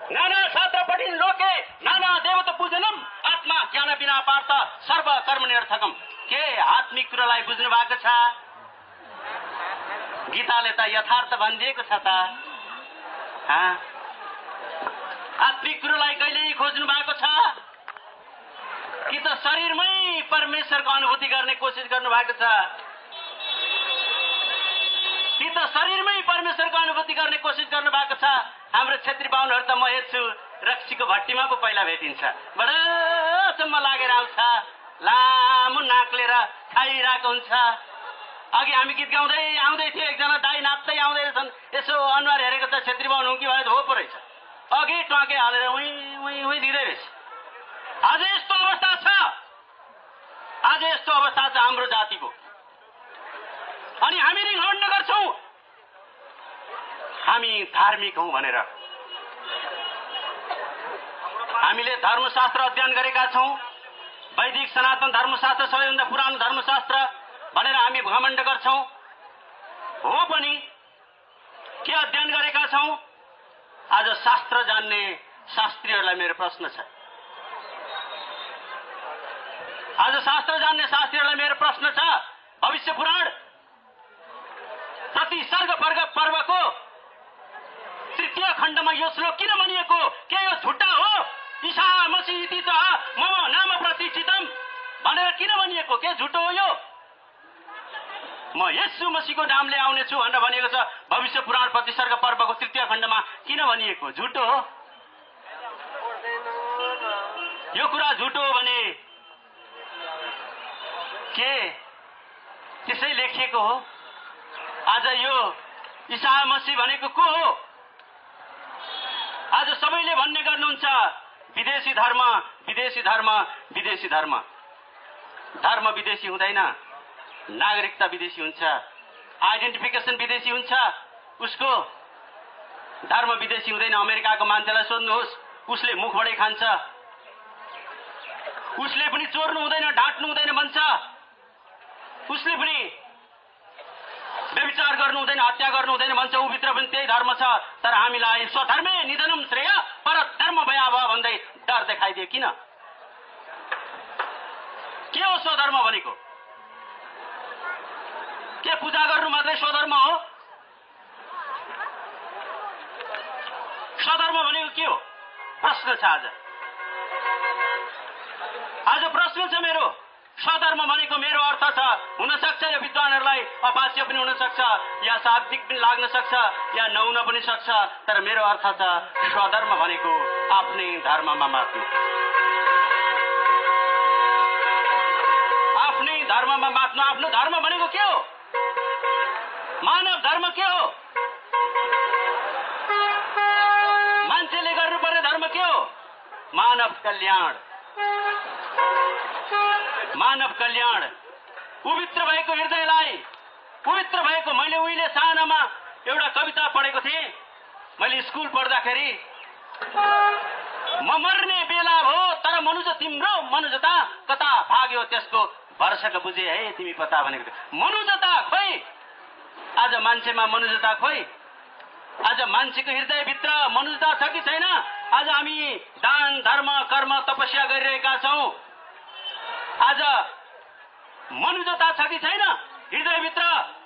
नाना शास्त्र पठिन लोके नाना देवता पूजनम आत्मा ज्ञान बिना पार्थ सर्व कर्म निरर्थकम। के आत्मिक कुरालाई बुझ्नु भएको छ? गीताले त यथार्थ भनिदिएको छ त। आत्मिक कुरालाई कहिल्यै खोज्नु भएको छ कि त शरीरमै परमेश्वरको अनुभूति गर्ने कोसिस गर्नु भएको छ? कि त शरीरमै परमेश्वरको अनुभूति गर्ने कोसिस गर्नु भएको छ? हाम्रो क्षेत्री बाहुनहरू त म हेर्छु रक्सीको भट्टीमा पो पहिला भेटिन्छ, बडासम्म लागेर आउँछ, लामो नाक लिएर खाइरहेको हुन्छ। अघि हामी गीत गाउँदै आउँदै थियो, एकजना दाई नाच्दै आउँदै रहेछन्, यसो अनुहार हेरेको त क्षेत्री बाहुन हो कि भयो हो पो रहेछ, अघि टके हालेर उही दिँदै रहेछ। आज यस्तो अवस्था छ, आज यस्तो अवस्था छ हाम्रो जातिको। अनि हामी रिङ्गौड गर्छौं हामी धार्मिक हौं भनेर। हामीले धर्मशास्त्र अध्ययन गरेका छौं, वैदिक सनातन धर्मशास्त्र सबैभन्दा पुरानो धर्मशास्त्र भनेर हामी घमण्ड गर्छौं। हो पनि के अध्ययन गरेका छौं? आज शास्त्र जान्ने शास्त्रीहरूलाई मेरो प्रश्न छ। आज शास्त्र जान्ने शास्त्रीहरूलाई मेरो प्रश्न छ, भविष्य पुराण प्रति सर्ग पर्वको तृतीय खण्डमा यो श्लोक किन भनिएको? के यो झुट्टा हो? ईसा मसीह इति च मम नाम प्रतिष्ठितम भनेर किन भनिएको? के झुटो हो यो? म येशू मसीहको नामले आउने छु भनेर भनिएको छ भविष्य पुराण प्रति सर्ग पर्वको तृतीय खण्डमा। किन भनिएको? झुटो हो। यो कुरा झुटो हो भने के त्यसै लेखिएको हो? आज यो ईसा मसीह भनेको को हो? आज सबैले भन्ने गर्नुहुन्छ विदेशी धर्म, विदेशी धर्म, विदेशी धर्म। धर्म विदेशी हुँदैन, नागरिकता विदेशी हुन्छ, आइडेन्टिफिकेसन विदेशी हुन्छ, उसको धर्म विदेशी हुँदैन। अमेरिकाको मान्छेलाई सोध्नुहोस्, उसले मुखबाटै खान्छ, उसले पनि चोर्नु हुँदैन, ढाँट्नु हुँदैन भन्छ, उसले पनि व्यभिचार गर्नु हुँदैन, हत्या गर्नु हुँदैन भन्छ, ऊभित्र पनि त्यही धर्म छ। तर हामीलाई स्वधर्मे निधनम श्रेय पर धर्म भयावह भन्दै डर देखाइदिए किन? के हो स्वधर्म भनेको? के पूजा गर्नु मात्रै स्वधर्म हो? स्वधर्म भनेको के हो? प्रश्न छ आज। आज प्रश्न छ मेरो। स्वधर्म भनेको मेरो अर्थ छ, हुन सक्छ यो विद्वानहरूलाई अपास्य पनि हुन सक्छ, या शाब्दिक पनि लाग्न सक्छ, या नहुन पनि सक्छ, तर मेरो अर्थ छ स्वधर्म भनेको आफ्नै धर्ममा मात्नु। आफ्नै धर्ममा मात्नु। आफ्नो धर्म भनेको के हो? मानव धर्म के हो? मान्छेले गर्नुपर्ने धर्म के हो? मानव कल्याण। मानव कल्याण। पवित्र भएको हृदयलाई, पवित्र भएको, मैले उहिले सानामा एउटा कविता पढेको थिएँ। मैले स्कुल पढ्दाखेरि, म मर्ने बेला हो तर मनुज तिम्रो मनुजता कता भाग्यो त्यसको भरसक बुझे है तिमी पता भनेको थियो। मनुजता खोइ, आज मान्छेमा मनुजता खोइ? आज मान्छेको हृदयभित्र मनुजता छ कि छैन? आज हामी दान धर्म कर्म तपस्या गरिरहेका छौं। आज मनुजता छ कि छैन हृदयभित्र?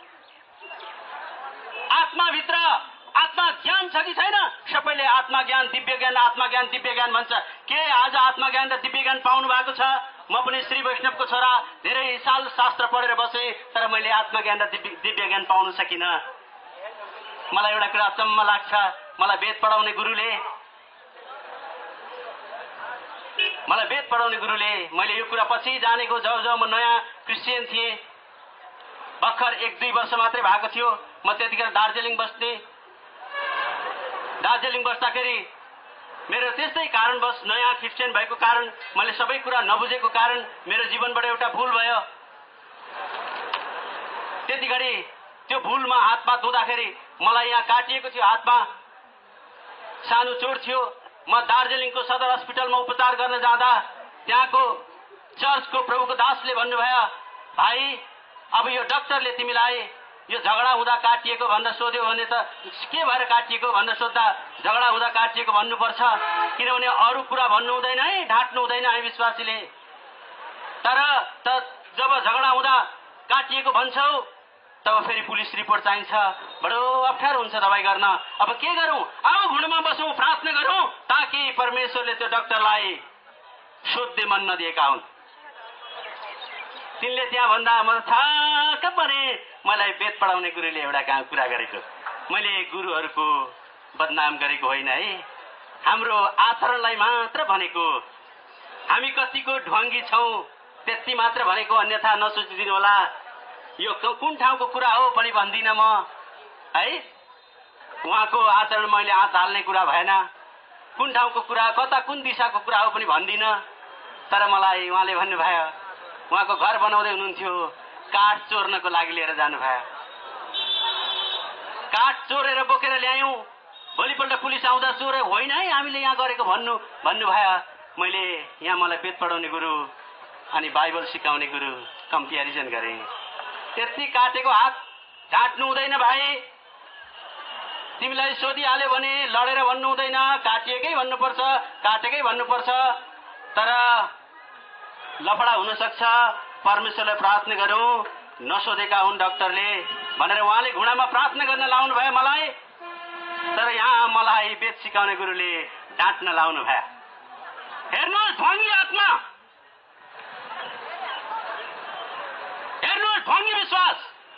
आत्माभित्र आत्मा ज्ञान छ कि छैन? सबैले आत्मा ज्ञान, दिव्य ज्ञान, आत्मा ज्ञान, दिव्य ज्ञान भन्छ। के आज आत्मा ज्ञान र दिव्य ज्ञान पाउनु भएको छ? म पनि श्री वैष्णवको छोरा, धेरै साल शास्त्र पढेर बसे, तर मैले आत्मा ज्ञान र दिव्य ज्ञान पाउन सकिन। मलाई एउटा कुरा अचम्म लाग्छ, मलाई वेद पढाउने गुरुले मैले यो कुरा पछि जानेको, जब म नयाँ क्रिस्चियन थिएँ, भर्खर 1-2 वर्ष मात्रै भएको थियो। म त्यतिखेर दार्जिलिङ बस्थे। दार्जिलिङ बस्दाखेरि मेरो त्यस्तै कारणवश, नयाँ क्रिस्चियन भएको कारण, मैले सबै कुरा नबुझेको कारण मेरो जीवनबाट एउटा भूल भयो। त्यतिघडी त्यो भूलमा हातमा धुँदाखेरि मलाई यहाँ काटिएको थियो हातमा, सानो चोट थियो। म दार्जिलिङको सदर अस्पतालमा उपचार गर्न जाँदा त्यहाँको चर्चको प्रभुको दासले भन्नुभयो, भाइ अब यो डाक्टरले तिमीलाई यो झगडा हुँदा काटिएको भनेर सोध्यो भने त के भएर काटिएको भनेर सोद्धा झगडा हुँदा काटिएको भन्नुपर्छ, किनभने अरू कुरा भन्नु हुँदैन है, ढाँट्नु हुँदैन हामी विश्वासीले। तर जब झगडा हुँदा काटिएको भन्छौ तब फेरि पुलिस रिपोर्ट चाहिन्छ, बडो अप्ठ्यारो हुन्छ दबाई गर्न। अब के गरौँ? आओ घुँडमा बसौँ, प्रार्थना गरौँ ताकि परमेश्वरले त्यो डाक्टरलाई सोध्ने मन नदिएका हुन्। तिनले त्यहाँ भन्दा म थाहा परे मलाई वेद पढाउने गुरुले एउटा कहाँ कुरा गरेको, मैले गुरुहरूको बदनाम गरेको होइन है, हाम्रो आचरणलाई मात्र भनेको। हामी कतिको ढङ्गी छौँ त्यति मात्र भनेको, अन्यथा नसोचिदिनु होला। यो कुन ठाउँको कुरा हो पनि भन्दिनँ म है, उहाँको आचरण मैले हात हाल्ने कुरा भएन। कुन ठाउँको कुरा, कता कुन दिशाको कुरा हो पनि भन्दिनँ। तर मलाई उहाँले भन्नुभयो, उहाँको घर बनाउँदै हुनुहुन्थ्यो, काठ चोर्नको लागि लिएर जानुभयो। काठ चोरेर बोकेर ल्यायौँ, भोलिपल्ट पुलिस आउँदा चोर होइन है हामीले यहाँ गरेको भन्नुभयो। मैले यहाँ मलाई वेद पढाउने गुरु अनि बाइबल सिकाउने गुरु कम्पेरिजन गरेँ। त्यति काटेको हात ढाँट्नु हुँदैन भाइ। तिमीलाई सोधिहाल्यो भने लडेर भन्नु हुँदैन, काटिएकै भन्नुपर्छ, काटेकै भन्नुपर्छ। तर लफडा हुन सक्छ, परमेश्वरलाई प्रार्थना गरौँ, नसोधेका हुन् डाक्टरले भनेर उहाँले घुँडामा प्रार्थना गर्न लाउनु भयो मलाई। तर यहाँ मलाई वेद सिकाउने गुरुले डाँट्न लाउनु भयो। हेर्नुहोस् ढङ्गी आत्मा, हेर्नुहोस् ढङ्गी विश्वास।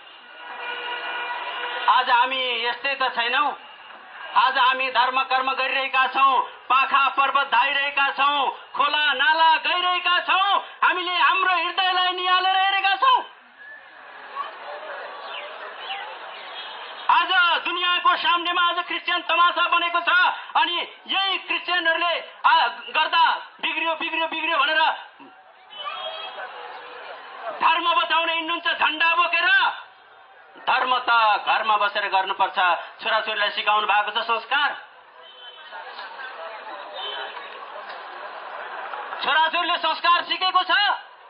आज हामी यस्तै त छैनौँ। आज हामी धर्म कर्म गरिरहेका छौँ, पाखा पर्वत धाइरहेका छौँ, खोला नाला गइरहेका छौँ, हामीले हाम्रो हृदयलाई निहालेर हेरेका छौँ। आज दुनियाँको सामनेमा आज क्रिस्चियन तमासा बनेको छ अनि यही क्रिस्चियनहरूले गर्दा बिग्रियो बिग्रियो बिग्रियो भनेर धर्म बचाउने हिँड्नुहुन्छ झण्डा बोकेर। धर्म त घरमा बसेर गर्नुपर्छ। छोराछोरीलाई सिकाउनु भएको छ संस्कार। छोराछोरीले संस्कार सिकेको छ।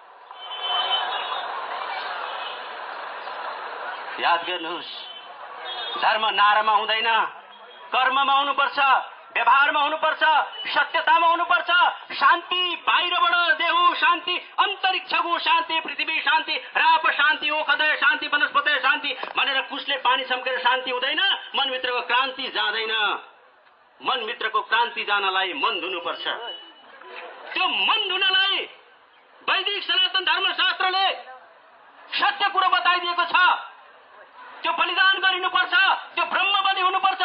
याद गर्नुहोस्, धर्म नारामा हुँदैन, कर्ममा हुनुपर्छ, व्यवहारमा हुनुपर्छ, सत्यतामा हुनुपर्छ। शान्ति बाहिरबाट देऊ शान्ति, अन्तरिक्षको शान्ति, पृथ्वी शान्ति, राप शान्ति, ओखदय शान्ति, वनस्पति शान्ति भनेर कुशले पानी छम्केर शान्ति हुँदैन। मनभित्रको क्रान्ति जाँदैन। मनभित्रको क्रान्ति जानलाई मन धुनुपर्छ। त्यो मन धुनलाई वैदिक सनातन धर्मशास्त्रले सत्य कुरो बताइदिएको छ। त्यो बलिदान गरिनुपर्छ, त्यो ब्रह्म बलि हुनुपर्छ,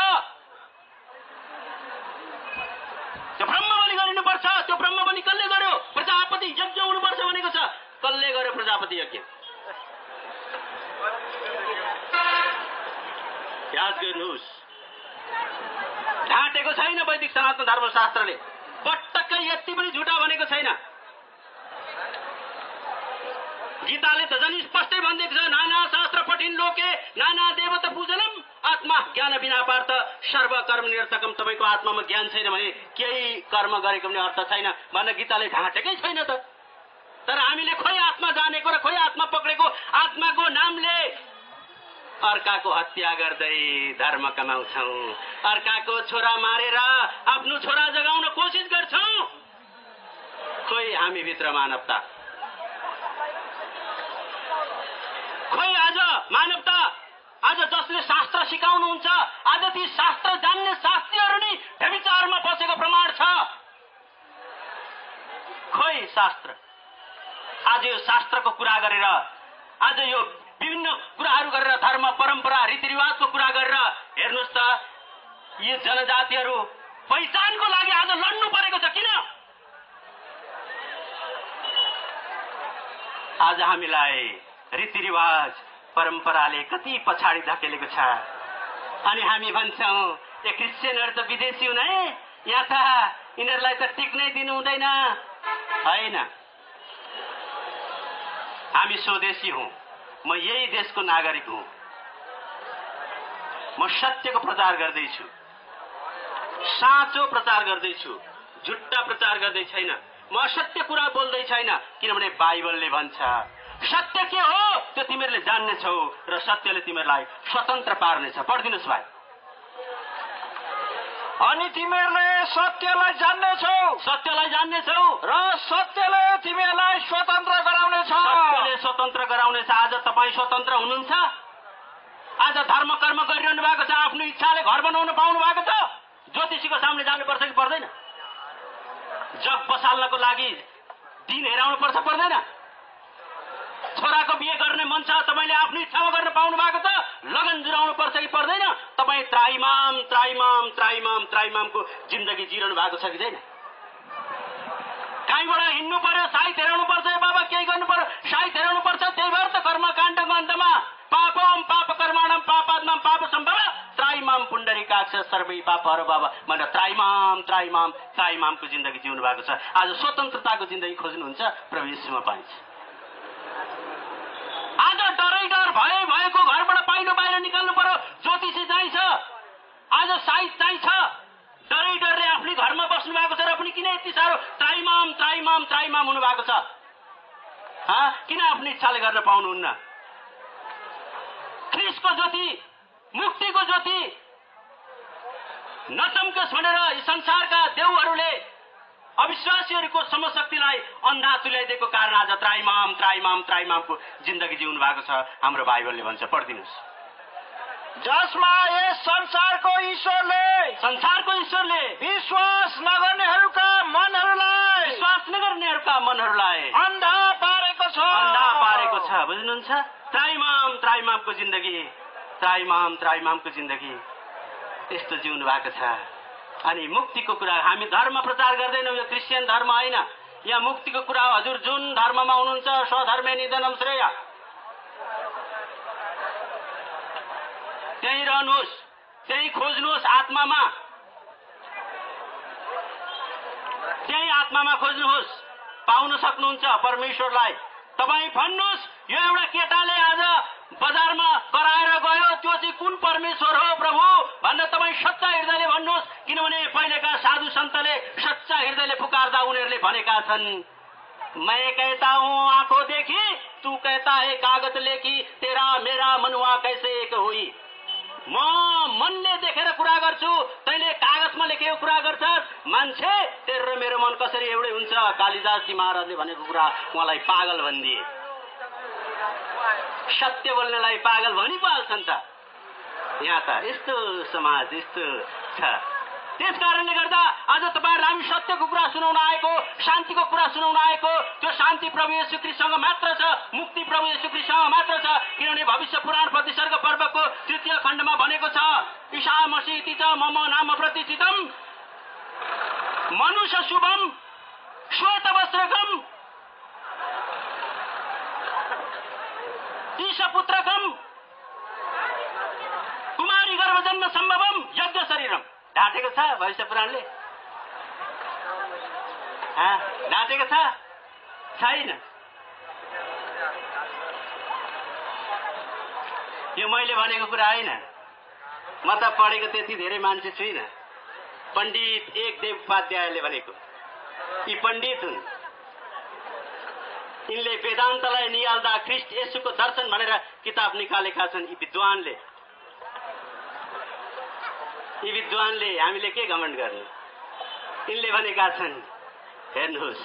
त्यो ब्रह्म बलि गरिनुपर्छ। त्यो ब्रह्म बलि कसले गर्यो? प्रजापति यज्ञ हुनुपर्छ भनेको छ। कसले गर्यो प्रजापति यज्ञ? याद गर्नुहोस्, ढाँटेको छैन वैदिक सनातन धर्मशास्त्रले, पटक्कै यति पनि झुटा भनेको छैन। गीताले त झन् स्पष्टै भनिदिएको छ, नाना शास्त्र पठिन लोके नाना देवता पूजनम आत्मा ज्ञान बिना पार्थ सर्व कर्म निरर्थकम। तपाईँको आत्मामा ज्ञान छैन भने केही कर्म गरेको पनि अर्थ छैन भनेर गीताले ढाँटेकै छैन त। तर हामीले खोइ आत्मा जानेको र खोइ आत्मा पक्रेको, आत्माको नामले अर्काको हत्या गर्दै धर्म कमाउँछौँ, अर्काको छोरा मारेर आफ्नो छोरा जगाउन कोसिस गर्छौँ। खोइ हामी भित्र मानवता, खोइ आज मानवता। आज जसले शास्त्र सिकाउनुहुन्छ, आज ती शास्त्र जान्ने शास्त्रीहरू नै व्यभिचारमा बसेको प्रमाण छ। खोइ शास्त्र, आज यो शास्त्रको कुरा गरेर, आज यो विभिन्न कुराहरू गरेर, धर्म परम्परा रीतिरिवाजको कुरा गरेर हेर्नुहोस् त, यी जनजातिहरू पहिचानको लागि आज लड्नु परेको छ। किन? आज हामीलाई रीतिरिवाज परम्पराले कति पछाडि धकेलेको छ अनि हामी भन्छौँ ए क्रिस्चियनहरू त विदेशी हुन् है, यहाँ त यिनीहरूलाई त टिक्नै दिनु हुँदैन। होइन, हामी स्वदेशी हौँ। म यही देशको नागरिक हुँ। म सत्यको प्रचार गर्दैछु, साँचो प्रचार गर्दैछु, झुट्टा प्रचार गर्दै छैन। म असत्य कुरा बोल्दै छैन, किनभने बाइबलले भन्छ सत्य के हो त्यो तिमीहरूले जान्नेछौ र सत्यले तिमीहरूलाई स्वतन्त्र पार्नेछ। पढिदिनुहोस् भाइ। अनि तिमीहरूले सत्यलाई जान्नेछौ, सत्यलाई जान्नेछौ र सत्यले तिमीहरूलाई स्वतन्त्र गराउनेछ। सत्यले स्वतन्त्र गराउनेछ। आज तपाईँ स्वतन्त्र हुनुहुन्छ? आज धर्म कर्म गरिरहनु भएको छ, आफ्नो इच्छाले घर बनाउन पाउनु भएको छ? ज्योतिषीको सामने जानुपर्छ कि पर्दैन? जग बसाल्नको लागि दिन हेराउनु पर्छ पर्दैन? छोराको बिहे गर्ने मन छ, तपाईँले आफ्नो इच्छामा गर्न पाउनु भएको छ? लगन जुराउनु पर्छ कि पर्दैन? तपाईँ त्राइमाम त्राइमाम त्राइमाम त्राइमामको जिन्दगी जिरहनु भएको छ कि छैन? कहीँबाट हिँड्नु पर्यो, साइत हेराउनु पर्छ, बाबा केही गर्नु पर्यो, साइत हेराउनु पर्छ। त्यही भएर त कर्मकाण्डको अन्तमा पापम पाप कर्माणम पापात्मम पाप सम्भव त्राइमाम पुण्डरीकाक्ष सर्वै पापहरु बाबा भनेर त्राइमाम त्राइमाम त्राइमामको जिन्दगी जिउनु भएको छ। आज स्वतन्त्रताको जिन्दगी खोज्नुहुन्छ, प्रभु येशूमा पाइन्छ। आज डरै डर भएको घरबाट पाइलो बाहिर निकाल्नु पर्यो, ज्योतिषी चाहिन्छ, आज साइत चाहिन्छ। डरै डरले आफ्नै घरमा बस्नु भएको छ र पनि किन यति साह्रो त्राइमाम त्राइमाम त्राइमाम हुनु भएको छ? किन आफ्नो इच्छाले गर्न पाउनुहुन्न? ख्रीष्टको ज्योति, मुक्तिको ज्योति नचम्कोस् भनेर संसारका देवहरूले अविश्वासीहरूको समशक्तिलाई अन्धा तुल्याइदिएको कारण आज त्राइमाम त्राइमाम त्राइमामको जिन्दगी जिउनु भएको छ। हाम्रो बाइबलले भन्छ, पढिदिनुहोस्। जसमा यस संसारको ईश्वरले विश्वास नगर्नेहरूका मनहरूलाई अन्धा पारेको छ। बुझ्नुहुन्छ? त्राइमाम त्राइमामको जिन्दगी, त्राइमाम त्राइमामको जिन्दगी यस्तो जिउनु भएको छ। अनि मुक्तिको कुरा, हामी धर्म प्रचार गर्दैनौँ, यो क्रिस्चियन धर्म होइन। यहाँ मुक्तिको कुरा हो। हजुर जुन धर्ममा हुनुहुन्छ, स्वधर्मे निधनम श्रेय, त्यही रहनुहोस्, त्यही खोज्नुहोस्, आत्मामा खोज्नुहोस्, पाउन सक्नुहुन्छ परमेश्वरलाई। तपाईँ भन्नुहोस्, यो एउटा केटाले आज बजारमा कराएर गयो, त्यो चाहिँ कुन परमेश्वर हो प्रभु भनेर तपाईँ सच्चा हृदयले भन्नुहोस्। किनभने पहिलेका साधु सन्तले सच्चा हृदयले पुकार्दा उनीहरूले भनेका छन्, मैं कहता हूँ आंखों देखी, तू कहता है कागज लेखी, तेरा मेरा मनुआ कैसे एक हुई। म मनले देखेर कुरा गर्छु, तैँले कागजमा लेखेको कुरा गर्छस्। मान्छे तेरो र मेरो मन कसरी एउटै हुन्छ? कालिदासजी महाराजले भनेको कुरा उहाँलाई पागल भनिदिए। सत्य बोल्नेलाई पागल भनिपाल्छन् त। यहाँ त यस्तो समाज यस्तो छ। त्यस कारणले गर्दा आज तपाईहरुलाई हामी सत्यको कुरा सुनाउन आएको, शान्तिको कुरा सुनाउन आएको। त्यो शान्ति प्रभु येशू ख्रीष्टसँग मात्र छ, मुक्ति प्रभु येशू ख्रीष्टसँग मात्र छ। किनभने भविष्य पुराण प्रतिसर्ग पर्वको 3 खण्डमा भनेको छ, ईसा मसीह च मम नाम प्रतिष्ठितम मनुष्य शुभम श्वेत वस्त्रकम ईश पुत्रकम कुमारी गर्भजन्म सम्भवम यज्ञ शरीरम। ढाँटेको छ भविष्य पुराणले? ढाँटेको छ? छैन। यो मैले भनेको कुरा होइन। म त पढेको त्यति धेरै मान्छे छुइनँ। पण्डित एकदेव उपाध्यायले भनेको। यी पण्डित हुन्। यिनले वेदान्तलाई निहाल्दा ख्रीष्ट येशूको दर्शन भनेर किताब निकालेका छन्। यी विद्वानले हामीले के घमण्ड गर्ने? यिनले भनेका छन्, हेर्नुहोस्,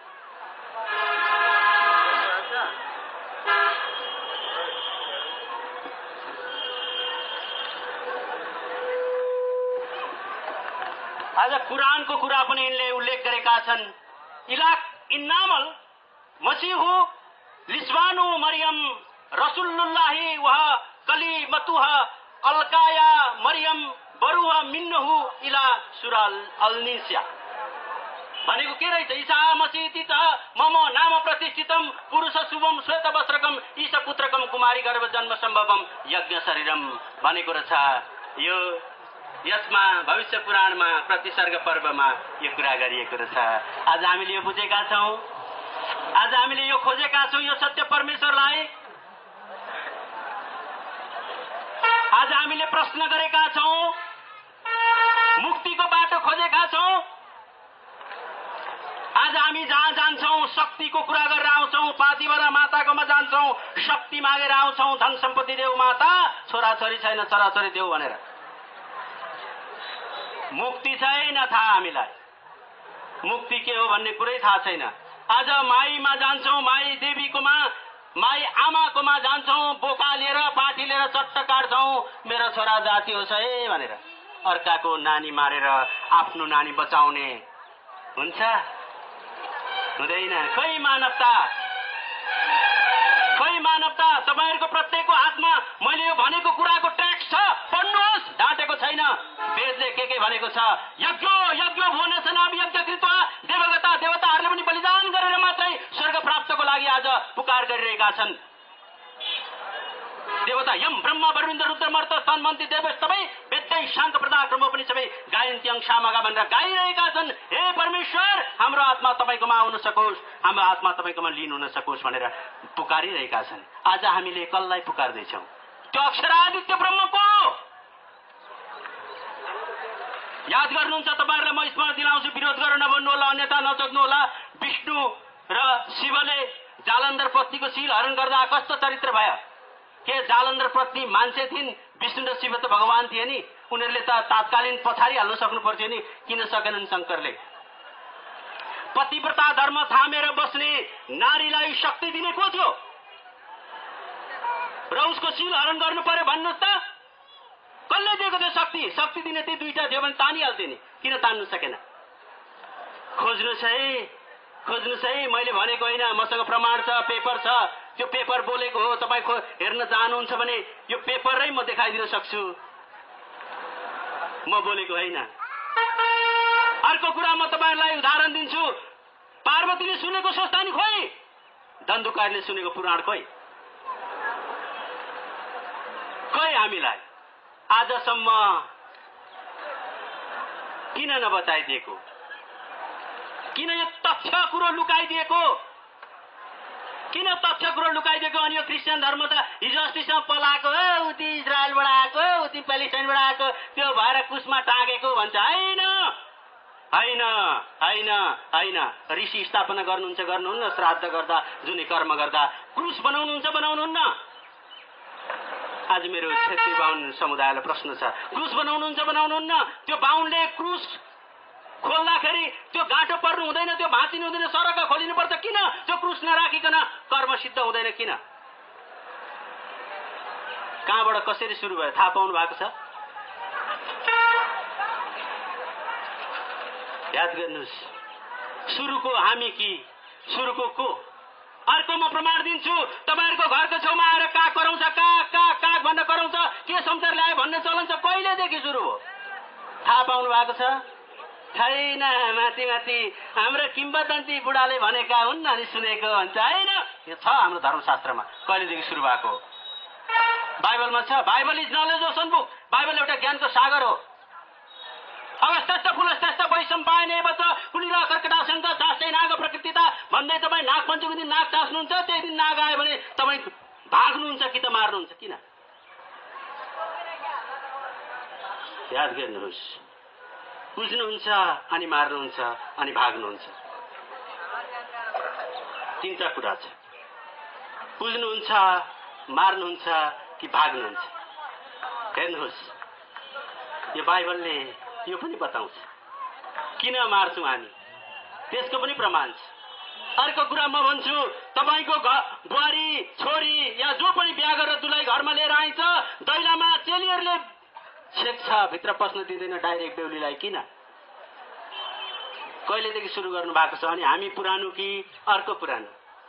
आज कुरानको कुरा पनि यिनले उल्लेख गरेका छन्। इन्नामल मसीहु लिस्वानु मरियम रसुल्लुल्लाही वह कलिमतुह अलकाया मरियम बरुह मिन्नहु इला सुराल अलनिस्या। भनेको के रहेछ? ईसा मसीह त मम नाम प्रतिष्ठितम पुरुष शुभम श्वेत वस्त्रकम ईश पुत्रकम कुमारी गर्भ जन्म सम्भवम यज्ञ शरीरम भनेको रहेछ। यो यसमा भविष्य पुराणमा प्रतिसर्ग पर्वमा यो कुरा गरिएको रहेछ। आज हामीले यो बुझेका छौं, आज हामीले यो खोजेका छौं, यो सत्य परमेश्वरलाई आज हामीले प्रश्न गरेका छौं, मुक्तिको बाटो खोजेका छौं। आज हामी जहाँ जान्छौं शक्तिको कुरा गरेर आउँछौँ, पातिभरा माताकोमा जान्छौँ, शक्ति मागेर आउँछौँ, धन सम्पत्ति देऊ माता, छोराछोरी छैन छोराछोरी देऊ भनेर। मुक्ति छैन थाहा हामीलाई, मुक्ति के हो भन्ने कुरै थाहा छैन। आज माईमा जान्छौँ, माई देवीकोमा, माई आमाकोमा जान्छौँ, बोका लिएर पाठी लिएर चट्ट काट्छौँ, मेरो छोरा जाति होस् है भनेर। अर्काको नानी मारेर आफ्नो नानी बचाउने हुन्छ? हुँदैन। खै मानवता, खै मानवता? तपाईहरुको प्रत्येकको हातमा मैले यो भनेको कुराको ट्याक्स छ, पढ्नुहोस्। डाँटेको छैन, वेदले के भनेको छ? यज्ञ यज्ञ भुवनेशनाभि यज्ञ कृत्वा देवगता, देवताहरूले पनि बलिदान गरेर मात्रै स्वर्ग प्राप्तको लागि आज पुकार गरिरहेका छन्। देवता यम ब्रह्म वरुण रुद्र मर्त स्तन मन्त्री देवस सबै वेदै शान्त प्रदाक्रम पनि सबै गायन्त्यङ शामगा भनेर गाइरहेका छन्। हे परमेश्वर, हाम्रो आत्मा तपाईकोमा आउन सकोस्, हाम्रो आत्मा तपाईकोमा लिन हुन सकोस् भनेर पुकारिरहेका छन्। आज हामीले कसलाई पुकार्दैछौँ? त्यो अक्षरादित्य ब्रह्मको याद गर्नुहुन्छ? तपाईहरुलाई म स्मरण दिलाउँछु, विरोध गरेर नभन्नु होला, अन्यथा नचोक्नु होला। विष्णु र शिवले जालन्धर पत्नीको शिल हरण गर्दा कस्तो चरित्र भयो? के जालन्धर पत्नी मान्छे थिइन्? विष्णु र शिव त भगवान थिए नि। उनीहरूले त तात्कालीन पछाडि हाल्न सक्नु पर्थ्यो नि, किन सकेनन् शंकरले? पतिव्रता धर्म थामेर बस्ने नारीलाई शक्ति दिने को थियो? र उसको शिल हरण गर्नु पर्यो भन्नुहोस् त? कसले दिएको थियो शक्ति? शक्ति दिने ती दुईटा थियो भने तानिहाल्थे नि, किन तान्नु सकेन? खोज्नुहोस् है, खोज्नुहोस् है। मैले भनेको होइन, मसँग प्रमाण छ, पेपर छ। त्यो पेपर बोलेको हो। तपाईँ हेर्न चाहनुहुन्छ भने यो पेपरै म देखाइदिन सक्छु, म बोलेको होइन। अर्को कुरा म तपाईहरुलाई उदाहरण दिन्छु। पार्वतीले सुनेको स्वस्थानी खोइ, दण्डकारले सुनेको पुराण खोइ। खोइ हामीलाई आजसम्म किन नबताइदिएको? किन यो तथ्य कुरो लुकाइदिएको? किन तथ्य कुरो लुकाइदिएको? अनि यो क्रिस्चियन धर्म त हिजो अस्तिसम्म पलाएको हो, उति इजरायलबाट आएको, उति प्यालेस्टाइनबाट आएको, त्यो भएर कुशमा टाँगेको भन्छ। होइन होइन होइन होइन। ऋषि स्थापना गर्नुहुन्छ गर्नुहुन्न, श्राद्ध गर्दा जुनै कर्म गर्दा क्रुस बनाउनुहुन्छ बनाउनुहुन्न? आज मेरो क्षेत्रीय बाहुन समुदायलाई प्रश्न छ, क्रुस बनाउनुहुन्छ बनाउनुहुन्न? त्यो बाहुनले क्रुस खोल्दाखेरि त्यो गाँठो पर्नु हुँदैन, त्यो भाँचिनु हुँदैन, सरक खोलिनु पर्छ। किन त्यो क्रुस नराखिकन कर्म सिद्ध हुँदैन? किन? कहाँबाट कसरी सुरु भयो थाहा पाउनु भएको छ? याद गर्नुहोस्, सुरुको हामी कि सुरुको को? अर्को म प्रमाण दिन्छु। तपाईहरुको घरको छेउमा आएर काग कराउँछ, काग काग काग भनेर कराउँछ, के समाचार ल्यायो भन्ने चलन छ। कहिलेदेखि सुरु हो थाहा पाउनु भएको छ? छैन। माथि माथि हाम्रो किम्बदन्ती बुढाले भनेका हुन् अनि सुनेको भन्छ। होइन, यो छ हाम्रो धर्मशास्त्रमा। कहिलेदेखि सुरु भएको? बाइबलमा छ। Bible is knowledge ocean book. Bible एउटा ज्ञानको सागर हो। अवस्थस्थ फुलस्थ वैषम पाएने बच कुलिरा कर्कटाशंक चास्टै नाग प्रकृतिता भन्दै तपाईँ नाग पञ्चमीको दिन नाग चास्नुहुन्छ, त्यही दिन नाग आयो भने तपाईँ भाग्नुहुन्छ कि त मार्नुहुन्छ? किन? याद गर्नुहोस्, बुझ्नुहुन्छ अनि मार्नुहुन्छ अनि भाग्नुहुन्छ। तीनटा कुरा छ। बुझ्नुहुन्छ, मार्नुहुन्छ कि भाग्नुहुन्छ। हेर्नुहोस्, यो बाइबलले यो पनि बताउँछ किन मार्छौँ हामी, त्यसको पनि प्रमाण छ। अर्को कुरा म भन्छु, तपाईको बुहारी छोरी या जो पनि बिहा गरेर दुलाई घरमा लिएर आइन्छ, दैलामा चेलीहरूले छेक्छ, भित्र पस्न दिँदैन डाइरेक्ट बेहुलीलाई। किन? कहिलेदेखि सुरु गर्नु भएको छ? अनि हामी पुरानो कि अर्को पुरानो?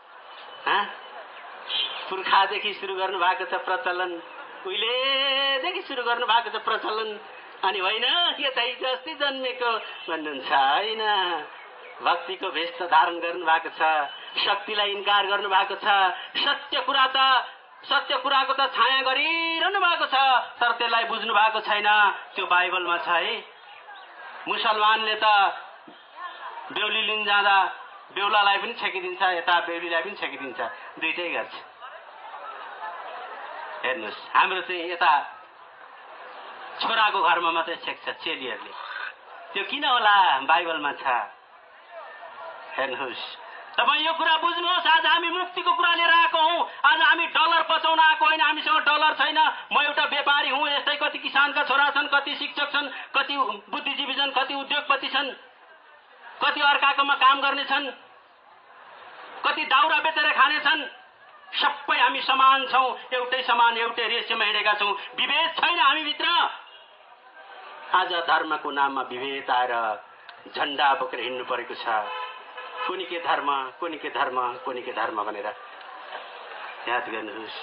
पुर्खादेखि सुरु गर्नु भएको छ प्रचलन, उहिलेदेखि सुरु गर्नु भएको छ प्रचलन। अनि होइन यो त हिजो अस्ति जन्मेको भन्नुहुन्छ। होइन, भक्तिको भेष त धारण गर्नु भएको छ, शक्तिलाई इन्कार गर्नु भएको छ, सत्य कुराको त छाया गरिरहनु भएको छ, तर त्यसलाई बुझ्नु भएको छैन। त्यो बाइबलमा छ है। मुसलमानले त बेहुली लिन जाँदा बेहुलालाई पनि छेकिदिन्छ, यता बेहुलीलाई पनि छेकिदिन्छ, दुइटै गर्छ। हेर्नुहोस्, हाम्रो चाहिँ यता छोराको घरमा मात्रै छेक्छ चेलीहरूले। त्यो किन होला? बाइबलमा छ। हेर्नुहोस्, तपाईँ यो कुरा बुझ्नुहोस्। आज हामी मुक्तिको कुरा लिएर आएको हौँ। आज हामी डलर बचाउन आएको होइन। हामीसँग डलर छैन। म एउटा व्यापारी हुँ। यस्तै कति किसानका छोरा छन्, कति शिक्षक छन्, कति बुद्धिजीवी छन्, कति उद्योगपति छन्, कति अर्काकोमा काम गर्ने छन्, कति दाउरा बेचेर खाने छन्। सबै हामी समान छौँ। एउटै समान, एउटै रेसियोमा हिँडेका छौँ। विभेद छैन हामीभित्र। आज धर्मको नाममा विभेद आएर झण्डा बोकेर हिँड्नु परेको छ। कुनी के धर्म, कुनी के धर्म, कुनी के धर्म भनेर याद गर्नुहोस्।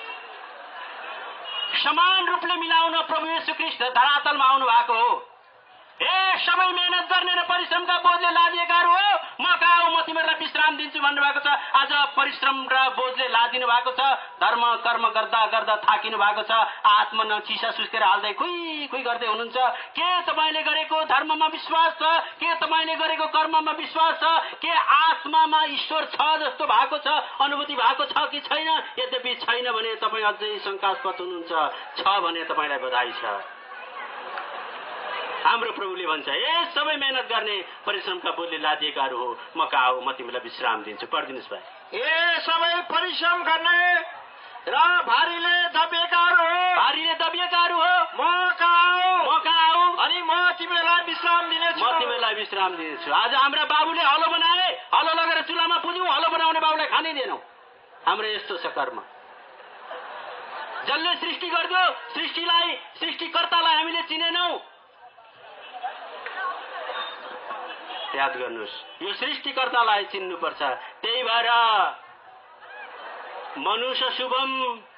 समान रूपले मिलाउन प्रभु येशू ख्रीष्ट धरातलमा आउनु भएको हो। सबै मेहनत गर्ने र परिश्रमका बोझले लादिएकाहरू हो, म कहाँ हो, म तिमीहरूलाई विश्राम दिन्छु भन्नुभएको छ। आज परिश्रम र बोझले लादिनु भएको छ। धर्म कर्म गर्दा गर्दा थाकिनु भएको छ। आत्मा न चिसा सुस्केर हाल्दै खुइ खुइ गर्दै हुनुहुन्छ। के तपाईँले गरेको धर्ममा विश्वास छ? के तपाईँले गरेको कर्ममा विश्वास छ? के आत्मामा ईश्वर छ जस्तो भएको छ, अनुभूति भएको छ कि छैन? यद्यपि छैन भने तपाईँ अझै शङ्कास्पद हुनुहुन्छ। छ भने तपाईँलाई बधाई छ। हाम्रो प्रभुले भन्छ, सबै मेहनत गर्ने परिश्रमका बोझले लादिएकाहरू हो, म कहाँ हो, म तिमीलाई विश्राम दिन्छु। पढिदिनुहोस् भाइ। सबै परिश्रम गर्ने र भारीले दबिएकाहरू हो, भारीले दबिएकाहरू हो, म कहाँ हो, म कहाँ हो, अनि म तिमीलाई विश्राम दिनेछु। म तिमीलाई विश्राम दिनेछु। आज हाम्रा बाबुले हलो बनाए, हलो लगेर चुलामा पुज्यौँ, हलो बनाउने बाबुलाई खानै दिएनौँ। हाम्रो यस्तो छ कर्म। जसले सृष्टि गर्दो सृष्टिलाई, सृष्टिकर्तालाई हामीले चिनेनौँ। याद गर्नुहोस्, यो सृष्टिकर्तालाई चिन्नुपर्छ। त्यही भएर मनुष्य शुभम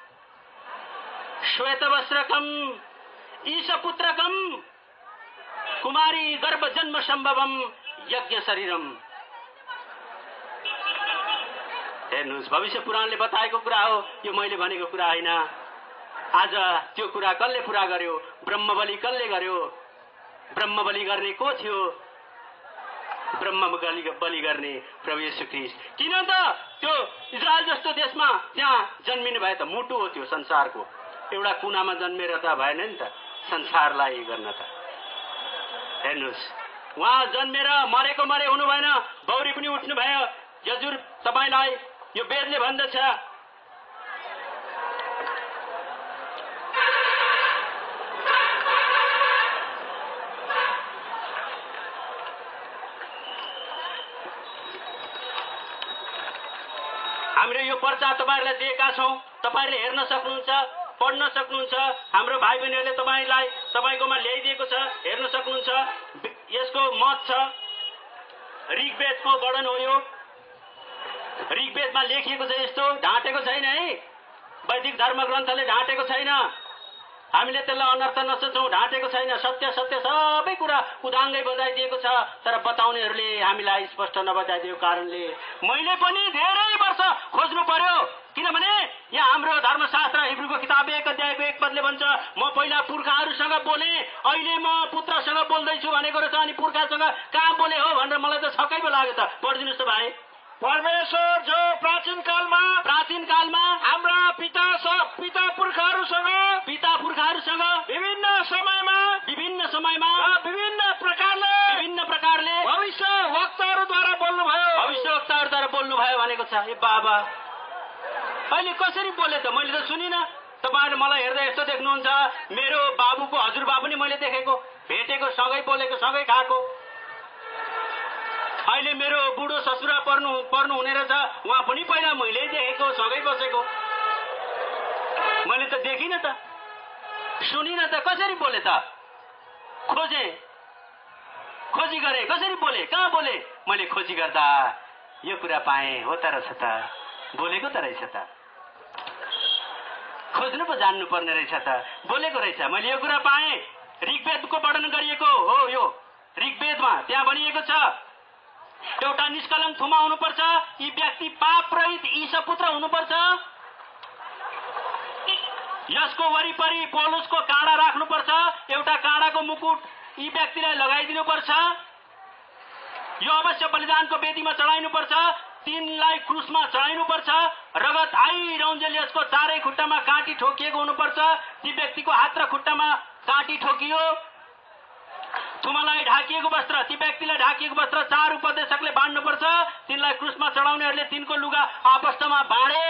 श्वेतवस्त्रकम ईशपुत्रकम कुमारी गर्भ जन्म सम्भवम यज्ञ शरीरम। हेर्नुहोस्, भविष्य पुराणले बताएको कुरा हो, यो मैले भनेको कुरा होइन। आज त्यो कुरा कसले पुरा गर्यो? ब्रह्मबली कसले गर्यो? ब्रह्मबली गर्ने को थियो? ब्रह्म बलि गर्ने प्रभु येशू ख्रीष्ट। किन त त्यो इजरायल जस्तो देशमा त्यहाँ जन्मिनु भए त मुटु हो त्यो संसारको। एउटा कुनामा जन्मेर त भएन नि त संसारलाई गर्न त। हेर्नुहोस्, उहाँ जन्मेर मरेको मरे हुनु भएन, बौरी पनि उठ्नु भयो। हजुर, तपाईँलाई यो वेदले भन्दछ, हामीले यो पर्चा तपाईहरुलाई दिएका छौं। तपाईहरुले हेर्न सक्नुहुन्छ, पढ्न सक्नुहुन्छ। हाम्रो भाइ बहिनीहरूले तपाईलाई तपाईकोमा ल्याइदिएको छ, हेर्न सक्नुहुन्छ। यसको मत छ, ऋग्वेदको वर्णन हो यो। ऋग्वेदमा लेखिएको छ यस्तो, ढाँटेको छैन है। वैदिक धर्म ग्रन्थले ढाँटेको छैन। हामीले त्यसलाई अनर्थ नसोचौं, ढाँटेको छैन। सत्य सत्य सबै कुरा उदाङ्गै बताइदिएको छ। तर बताउनेहरूले हामीलाई स्पष्ट नबताइदिएको कारणले मैले पनि धेरै वर्ष खोज्नु पर्यो। किनभने यहाँ हाम्रो धर्मशास्त्र हिब्रूको किताब 1 अध्यायको 1 पदले भन्छ, म पहिला पुर्खाहरूसँग बोले, अहिले म पुत्रसँग बोल्दैछु भनेको रहेछ। अनि पुर्खासँग कहाँ बोले हो भनेर मलाई त छक्कै पो लाग्यो त। पढिदिनुहोस् त भाइ। परमेश्वर जो प्राचीन कालमा हाम्रा पिता पुर्खाहरूसँग विभिन्न समयमा विभिन्न प्रकारले भविष्यवक्ताहरूद्वारा बोल्नुभयो भनेको छ। ए बाबा, अहिले कसरी बोले त? मैले त सुनिन। तपाईहरु मलाई हेर्दा यस्तो देख्नुहुन्छ, मेरो बाबुको हजुरबा पनि मैले देखेको, भेटेको, सँगै बोलेको, सँगै खाएको। अहिले मेरो बुढो ससुरा पर्नु हुने रहेछ, उहाँ पनि पहिला मैले देखेको, सँगै बसेको। मैले त देखिन त, सुनिन त। कसरी बोले त? खोजी गरे, कसरी बोले, कहाँ बोले? मैले खोजी गर्दा यो कुरा पाएँ, हो त रहेछ त, बोलेको त रहेछ त। खोज्नु पो जान्नु पर्ने रहेछ त, बोलेको रहेछ। मैले यो कुरा पाएँ। ऋग्वेदको वर्णन गरिएको हो यो। ऋग्वेदमा त्यहाँ भनिएको छ, एउटा निष्कलङ्क थुमा हुनुपर्छ, यी व्यक्ति पाप रहित ईशपुत्र हुनुपर्छ, यसको वरिपरि पौलुसको काँडा राख्नुपर्छ, एउटा काँडाको मुकुट यी व्यक्तिलाई लगाइदिनुपर्छ, यो अवश्य बलिदानको वेदीमा चढाइनुपर्छ, तिनलाई क्रुसमा चढाइनुपर्छ, रगत आइरहुन्जेल यसको चारै खुट्टामा काँटी ठोकिएको हुनुपर्छ, ती व्यक्तिको हात र खुट्टामा काँटी ठोकियो, थुमालाई ढाकिएको वस्त्र, ती व्यक्तिलाई ढाकिएको वस्त्र 4 उपदेशकले बाँड्नुपर्छ, तिनलाई क्रुसमा चढाउनेहरूले तिनको लुगा आपस्तमा बाँडे।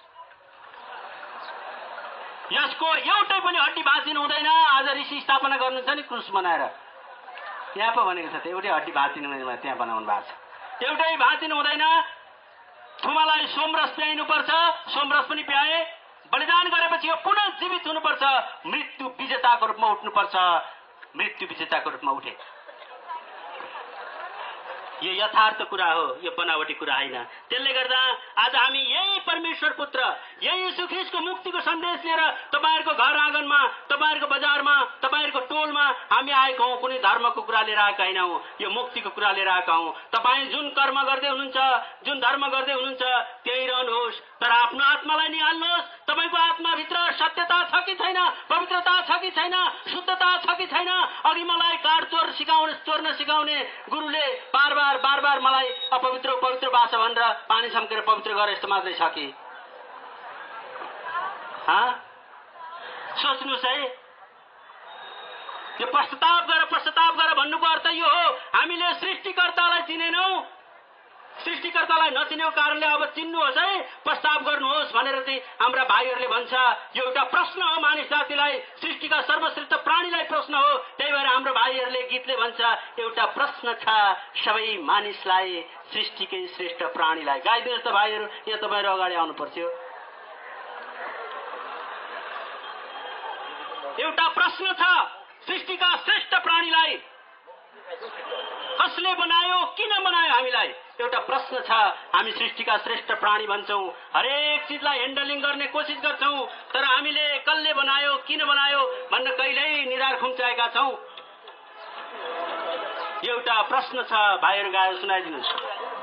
यसको एउटै पनि हड्डी भाँचिनु हुँदैन। आज ऋषि स्थापना गर्नुहुन्छ नि क्रुस बनाएर, यहाँ पो भनेको छ एउटै हड्डी भाँचिनु हुँदैन, त्यहाँ बनाउनु भएको छ। एउटै भाँचिनु हुँदैन। थुमालाई सोमरस प्याइनुपर्छ, सोमरस पनि प्याए। बलिदान गरेपछि यो पुनः जीवित हुनुपर्छ, मृत्यु विजेताको रूपमा उठ्नुपर्छ। मृत्यु विजेताको रूपमा उठे। यो यथार्थ कुरा हो, यो बनावटी कुरा होइन। त्यसले गर्दा आज हामी यही परमेश्वर पुत्र, यही यीशु ख्रीष्टको मुक्तिको सन्देश लिएर तपाईहरुको घर आँगनमा, तपाईहरुको बजारमा, तपाईहरुको टोलमा हामी आएका हौं। कुनै धर्मको कुरा लिएर आएका होइनौं, यो मुक्तिको कुरा लिएर आएका हौं। तपाई जुन कर्म गर्दै हुनुहुन्छ, जुन धर्म गर्दै हुनुहुन्छ त्यही रहनुहोस्, तर आफ्नो आत्मालाई निहाल्नुहोस्। तपाईको आत्माभित्र सत्यता छ कि छैन, पवित्रता छ कि छैन, शुद्धता छ कि छैन। अघि मलाई काट चोर्न सिकाउने गुरुले बार मलाई अपवित्र पवित्र भाषा भनेर पानी छम्केर पवित्र गरे यस्तो मात्रै छ कि? सोच्नुहोस् है। यो पश्चाताप गर भन्नुको अर्थ यो हो, हामीले सृष्टिकर्तालाई चिनेनौं। सृष्टिकर्तालाई नचिनेको कारणले अब चिन्नुहोस् है, पश्चाताप गर्नुहोस् भनेर चाहिँ हाम्रा भाइहरूले भन्छ। यो एउटा प्रश्न हो मानिस जातिलाई, सृष्टिका सर्वश्रेष्ठ प्राणीलाई प्रश्न हो। त्यही भएर हाम्रो भाइहरूले गीतले भन्छ, एउटा प्रश्न छ सबै मानिसलाई, सृष्टिकै श्रेष्ठ प्राणीलाई। गाइदिनुहोस् त भाइहरू, यहाँ तपाईहरु अगाडि आउनु पर्छ। एउटा प्रश्न छ सृष्टिका श्रेष्ठ प्राणीलाई, कसले बनायो, किन बनायो हामीलाई? एउटा प्रश्न छ। हामी सृष्टिका श्रेष्ठ प्राणी भन्छौं, हरेक चिजलाई ह्यान्डलिङ गर्ने कोसिस गर्छौं, तर हामीले कसले बनायो, किन बनायो भन्न कहिल्यै निधार खुम्चाएका छौं। एउटा प्रश्न छ। भाइहरू गाएर सुनाइदिनुहोस्।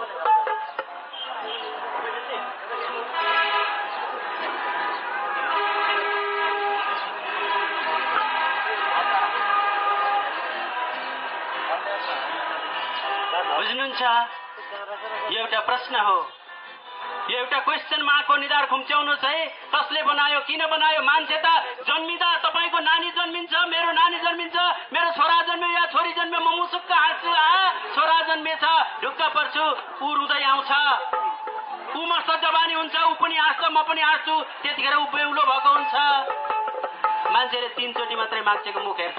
बुझ्नुहुन्छ? एउटा प्रश्न हो, एउटा क्वेशन मार्कको निधार खुम्च्याउनुहोस् है। कसले बनायो, किन बनायो? मान्छे त जन्मिँदा तपाईको नानी जन्मिन्छ, मेरो नानी जन्मिन्छ, मेरो छोरा जन्मियो या छोरी जन्मियो, म मुसुक्क हाँस्छु। छोरा जन्मिएछ ढुक्क पर्छु, ऊ रुँदै आउँछ, ऊ मस्त जवानी हुन्छ, ऊ पनि हाँस्छ, म पनि हाँस्छु। त्यतिखेर ऊ बेहुलो भएको हुन्छ। मान्छेले 3 चोटि मात्रै मान्छेको मुख हेर्छ।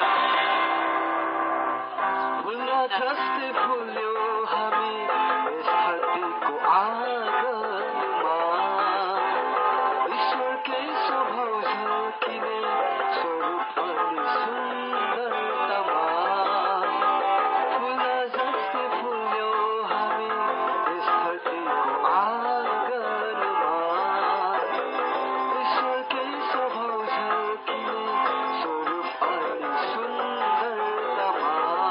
जस्तै फुल्यो हामी यस धरतीको आँगनमा, ईश्वरकै स्वभाव झल्किने स्वरूप अनि सुन्दरतामा। फुल जस्तै फुल्यो हामी यस धरतीको आँगनमा, ईश्वरकै स्वभाव झल्किने स्वरूप अनि सुन्दरतामा।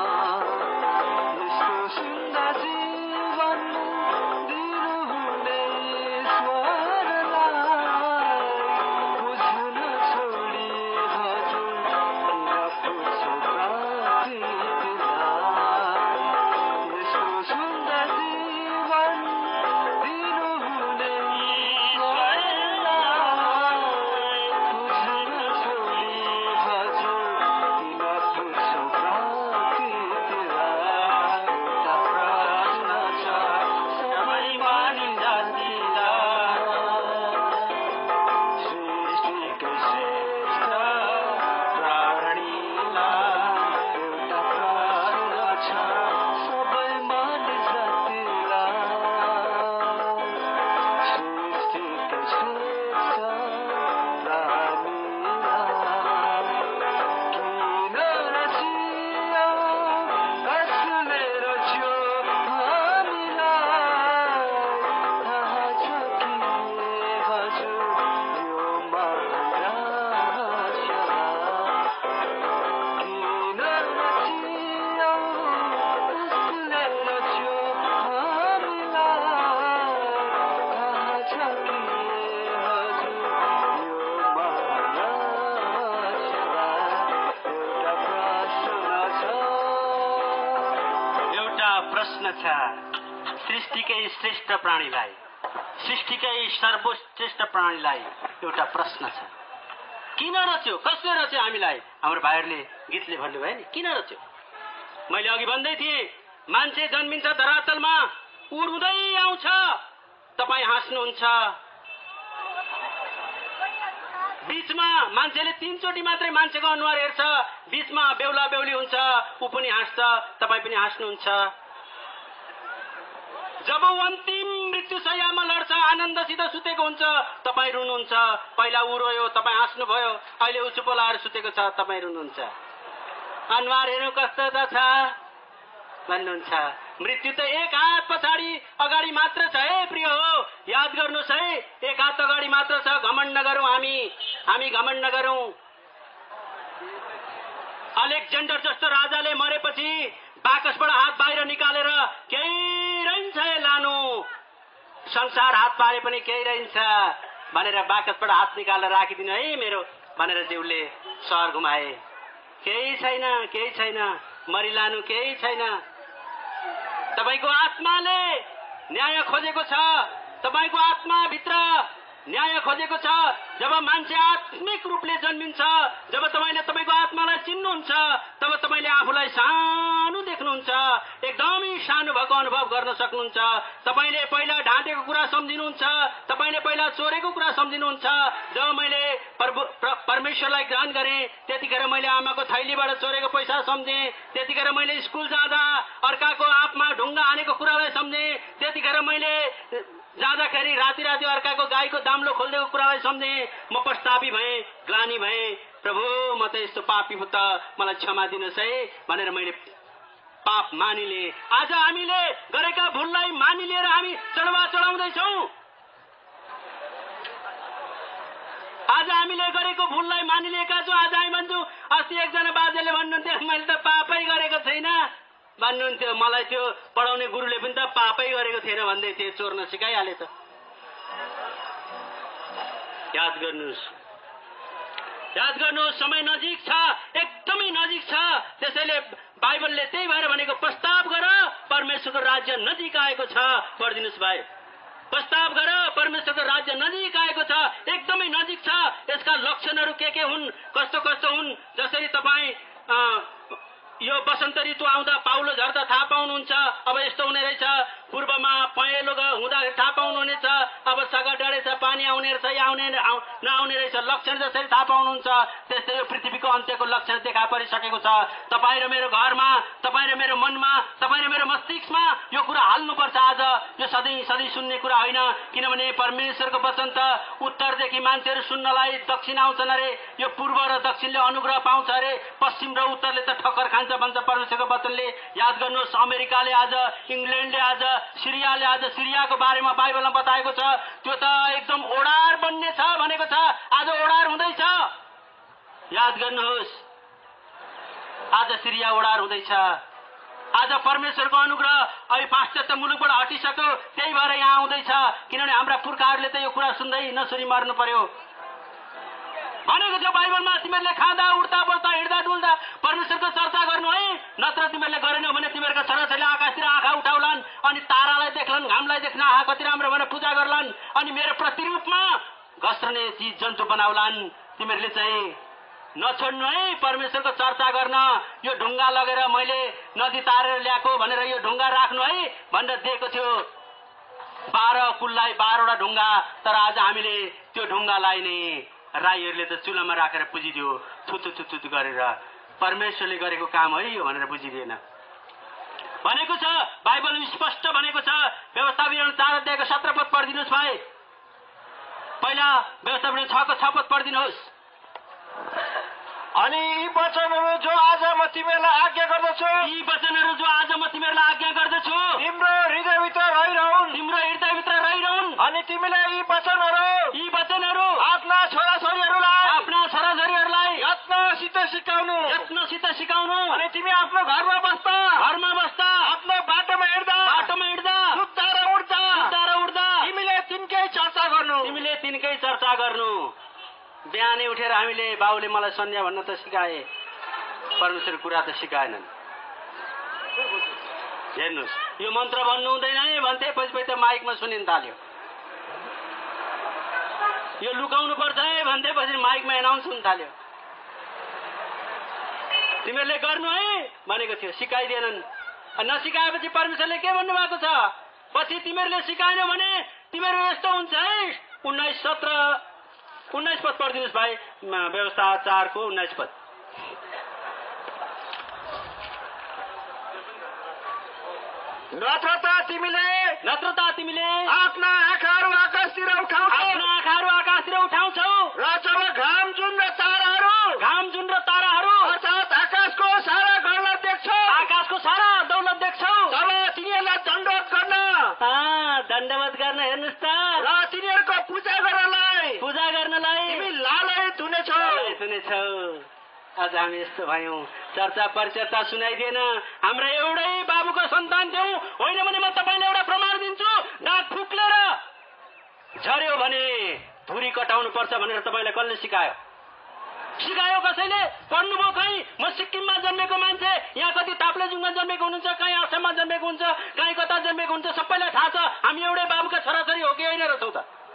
प्रश्न छ सृष्टिकै श्रेष्ठ प्राणीलाई, सृष्टिकै सर्वश्रेष्ठ प्राणीलाई एउटा प्रश्न छ। किन रच्यो, कसले रच्यो हामीलाई? हाम्रो भाइहरूले गीतले भन्नुभयो नि, किन रच्यो? मैले अघि भन्दै थिएँ, मान्छे जन्मिन्छ धरातलमा, उड्दै आउँछ, तपाईँ हाँस्नुहुन्छ। बीचमा मान्छेले 3 चोटि मात्रै मान्छेको अनुहार हेर्छ, बीचमा बेहुला बेहुली हुन्छ, ऊ पनि हाँस्छ, तपाईँ पनि हाँस्नुहुन्छ। जब अन्तिम मृत्युशय्यामा लड्छ, आनन्दसित सुतेको हुन्छ, तपाईँ रुनुहुन्छ। पहिला ऊ रोयो, तपाईँ हाँस्नुभयो, अहिले ऊ चुप लाएर सुतेको छ, तपाईँ रुनुहुन्छ। अनुहार हेर्नु कस्तो त छ भन्नुहुन्छ। मृत्यु त एक हात पछाडि अगाडि मात्र छ है प्रिय हो, याद गर्नुहोस् है, एक हात अगाडि मात्र छ। घमण्ड नगरौँ, हामी घमण्ड नगरौँ। अलेक्जेन्डर जस्तो राजाले मरेपछि बाकसबाट हात बाहिर निकालेर केही रहन्छ लानु, संसार हात पारे पनि केही रहन्छ भनेर बाकसबाट हात निकालेर राखिदिनु है मेरो भनेर ज्यूले सहर घुमाए। केही छैन, मरिलानु केही छैन। तपाईको आत्माले न्याय खोजेको छ, तपाईको आत्माभित्र न्याय खोजेको छ। जब मान्छे आत्मिक रूपले जन्मिन्छ, जब तपाईले तपाईको आत्मालाई चिन्नुहुन्छ, तब तपाईले आफूलाई सानो देख्नुहुन्छ, एकदमै सानो भएको अनुभव गर्न सक्नुहुन्छ। तपाईले पहिला ढाँटेको कुरा सम्झिनुहुन्छ, तपाईले पहिला चोरेको कुरा सम्झिनुहुन्छ। जब मैले परमेश्वरलाई ग्रहण गरेँ, त्यतिखेर मैले आमाको थैलीबाट चोरेको पैसा सम्झे, त्यतिखेर मैले स्कुल जाँदा अर्काको आँपमा ढुङ्गा हानेको कुरालाई सम्झे, त्यतिखेर मैले जाँदाखेरि राति राति अर्काको गाईको दाम्लो खोलिदिएको कुरालाई सम्झे। म पश्चातापी भएँ, ग्लानी भएँ, प्रभु म त यस्तो पापी हो, त मलाई क्षमा दिनुहोस् है भनेर मैले पाप मानिले। आज हामीले गरेका भुललाई मानिलिएर हामी चढवा चढाउँदैछौँ। आज हामीले गरेको भुललाई मानिलिएका छौँ। आज हामी भन्छौँ, अस्ति एकजना बाजेले भन्नुहुन्थ्यो मैले त पापै गरेको छैन भन्नुहुन्थ्यो। मलाई त्यो पढाउने गुरुले पनि त पापै गरेको थिएन भन्दै थिए, चोर्न सिकाइहाले त। याद गर्नुहोस्, समय नजिक छ, एकदमै नजिक छ। त्यसैले बाइबलले त्यही भएर भनेको प्रस्ताव गर, परमेश्वरको राज्य नजिक आएको छ। पढिदिनुहोस् भाइ, प्रस्ताव गर, परमेश्वरको राज्य नजिक आएको छ, एकदमै नजिक छ। यसका लक्षणहरू के हुन्, कस्तो कस्तो हुन्, जसरी तपाईँ यो वसन्त ऋतु आउँदा पाउलो झर्दा थाहा पाउनुहुन्छ। अब यस्तो हुने रहेछ, पूर्वमा पहेँलो हुँदाखेरि थाहा पाउनुहुनेछ, अब सगा डढेछ, पानी आउने रहेछ या नआउने रहेछ, लक्षण जसरी थाहा पाउनुहुन्छ त्यस्तै यो पृथ्वीको अन्त्यको लक्षण देखा परिसकेको छ। तपाईँ र मेरो घरमा, तपाईँ र मेरो मनमा, तपाईँ र मेरो मस्तिष्कमा यो कुरा हाल्नुपर्छ। आज यो सधैँ सधैँ सुन्ने कुरा होइन, किनभने परमेश्वरको वचन त उत्तरदेखि मान्छेहरू सुन्नलाई दक्षिण आउँछन् अरे, यो पूर्व र दक्षिणले अनुग्रह पाउँछ अरे, पश्चिम र उत्तरले त ठक्कर खान्छ भन्छ परमेश्वरको वचनले। याद गर्नुहोस्, अमेरिकाले आज, इङ्ल्यान्डले आज, सिरियाले आज सिरियाको बारेमा बाइबलमा बताएको छ। त्यो त एकदम ओडार बन्ने छ भनेको छ, आज ओडार हुँदैछ। याद गर्नुहोस्, आज सिरिया ओडार हुँदैछ। आज परमेश्वरको अनुग्रह अहिले पाश्चात्य मुलुकबाट हटिसक्यो, त्यही भएर यहाँ आउँदैछ। किनभने हाम्रा पुर्खाहरूले त यो कुरा सुन्दै नसुनी मर्नु पर्यो भनेको छ बाइबलमा। तिमीहरूले खाँदा उड्दा बस्दा हिँड्दा डुल्दा परमेश्वरको चर्चा गर्नु है, नत्र तिमीहरूले गरेनौ भने तिमीहरूका छोराछोरीले आकाशतिर आँखा उठाउलान् अनि तारालाई देख्लान्, घामलाई देख्न आँखा कति राम्रो भनेर पूजा गर्लान् अनि मेरो प्रतिरूपमा घस्रने चिज जन्तु बनाउलान्। तिमीहरूले चाहिँ नछोड्नु है परमेश्वरको चर्चा गर्न। यो ढुङ्गा लगेर मैले नदी तारेर ल्याएको भनेर यो ढुङ्गा राख्नु है भनेर दिएको थियो 12 कुललाई 12वटा ढुङ्गा। तर आज हामीले त्यो ढुङ्गालाई नै राईहरूले त चुलामा राखेर पुजिदियो, थुथु गरेर। परमेश्वरले गरेको काम है यो भनेर बुझिदिएन भनेको छ। बाइबल स्पष्ट भनेको छ। व्यवस्था विवरण 4 अध्यायको 17 पद पढिदिनुहोस् भाइ। पहिला व्यवस्था विवरण 6 को 6 पद पढिदिनुहोस्। अनि यी वचनहरू जो आज म तिमीहरूलाई आज्ञा गर्दछु, यी वचनहरू जो आज म तिमीहरूलाई आज्ञा गर्दछु तिम्रो हृदयभित्र रहिरहन्, तिम्रो हृदयभित्र रहिरहन्। अनि तिमीले यी वचनहरू आफ्ना छोराछोरीहरूलाई यत्नसित सिकाउनु, अनि तिमी आफ्नो घरमा बस्दा आफ्नो बाटोमा हिँड्दा सुत्दा र उड्दा तिमीले तिनकै चर्चा गर्नु। बिहानै उठेर हामीले बाउले मलाई सन्ध्या भन्न त सिकाए, परमेश्वर कुरा त सिकाएनन्। हेर्नुहोस्, यो मन्त्र भन्नु हुँदैन है भन्थे, पछि त माइकमा सुनिन थाल्यो। यो लुकाउनु पर्छ है भन्थे, पछि माइकमा एनाउन्स हुन थाल्यो। तिमीहरूले गर्नु है भनेको थियो, सिकाइदिएनन्। नसिकाएपछि परमेश्वरले के भन्नु भएको छ? पछि तिमीहरूले सिकाएनौ भने तिमीहरू यस्तो हुन्छ है। 19 पद पढिदिनुहोस् भाइ, व्यवस्था 4 को 19 पद। नत्र त तिमीले आफ्ना आँखाहरू आकाशतिर उठाउँछौ र जब घाम जुन र ताराहरू अर्थात् आकाशको सारा दौलत देख्छौ तब तिनीहरूलाई दण्डवत गर्न हेर्नुहोस् त र तिनीहरूको पूजा गर्नलाई तिमी लालयित हुनेछौ। आज हामी यस्तो भयौं, चर्चा परिचर्चा सुनाइदिएन। हाम्रा एउटै बाबुको सन्तान थियौं, होइन भने म तपाईँलाई एउटा प्रमाण दिन्छु। दाँत फुक्लेर झर्यो भने धुरी कटाउनु पर्छ भनेर तपाईँलाई कसले सिकायो? कसैले? पढ्नुभयो कहीँ? म सिक्किममा जन्मेको मान्छे, यहाँ कति ताप्लेजुङमा जन्मेको हुनुहुन्छ, कहीँ आसाममा जन्मेको हुन्छ, कहीँ कता जन्मेको हुन्छ, सबैलाई थाहा छ हामी एउटै बाबुका छोराछोरी हो कि होइन रहेछौँ त?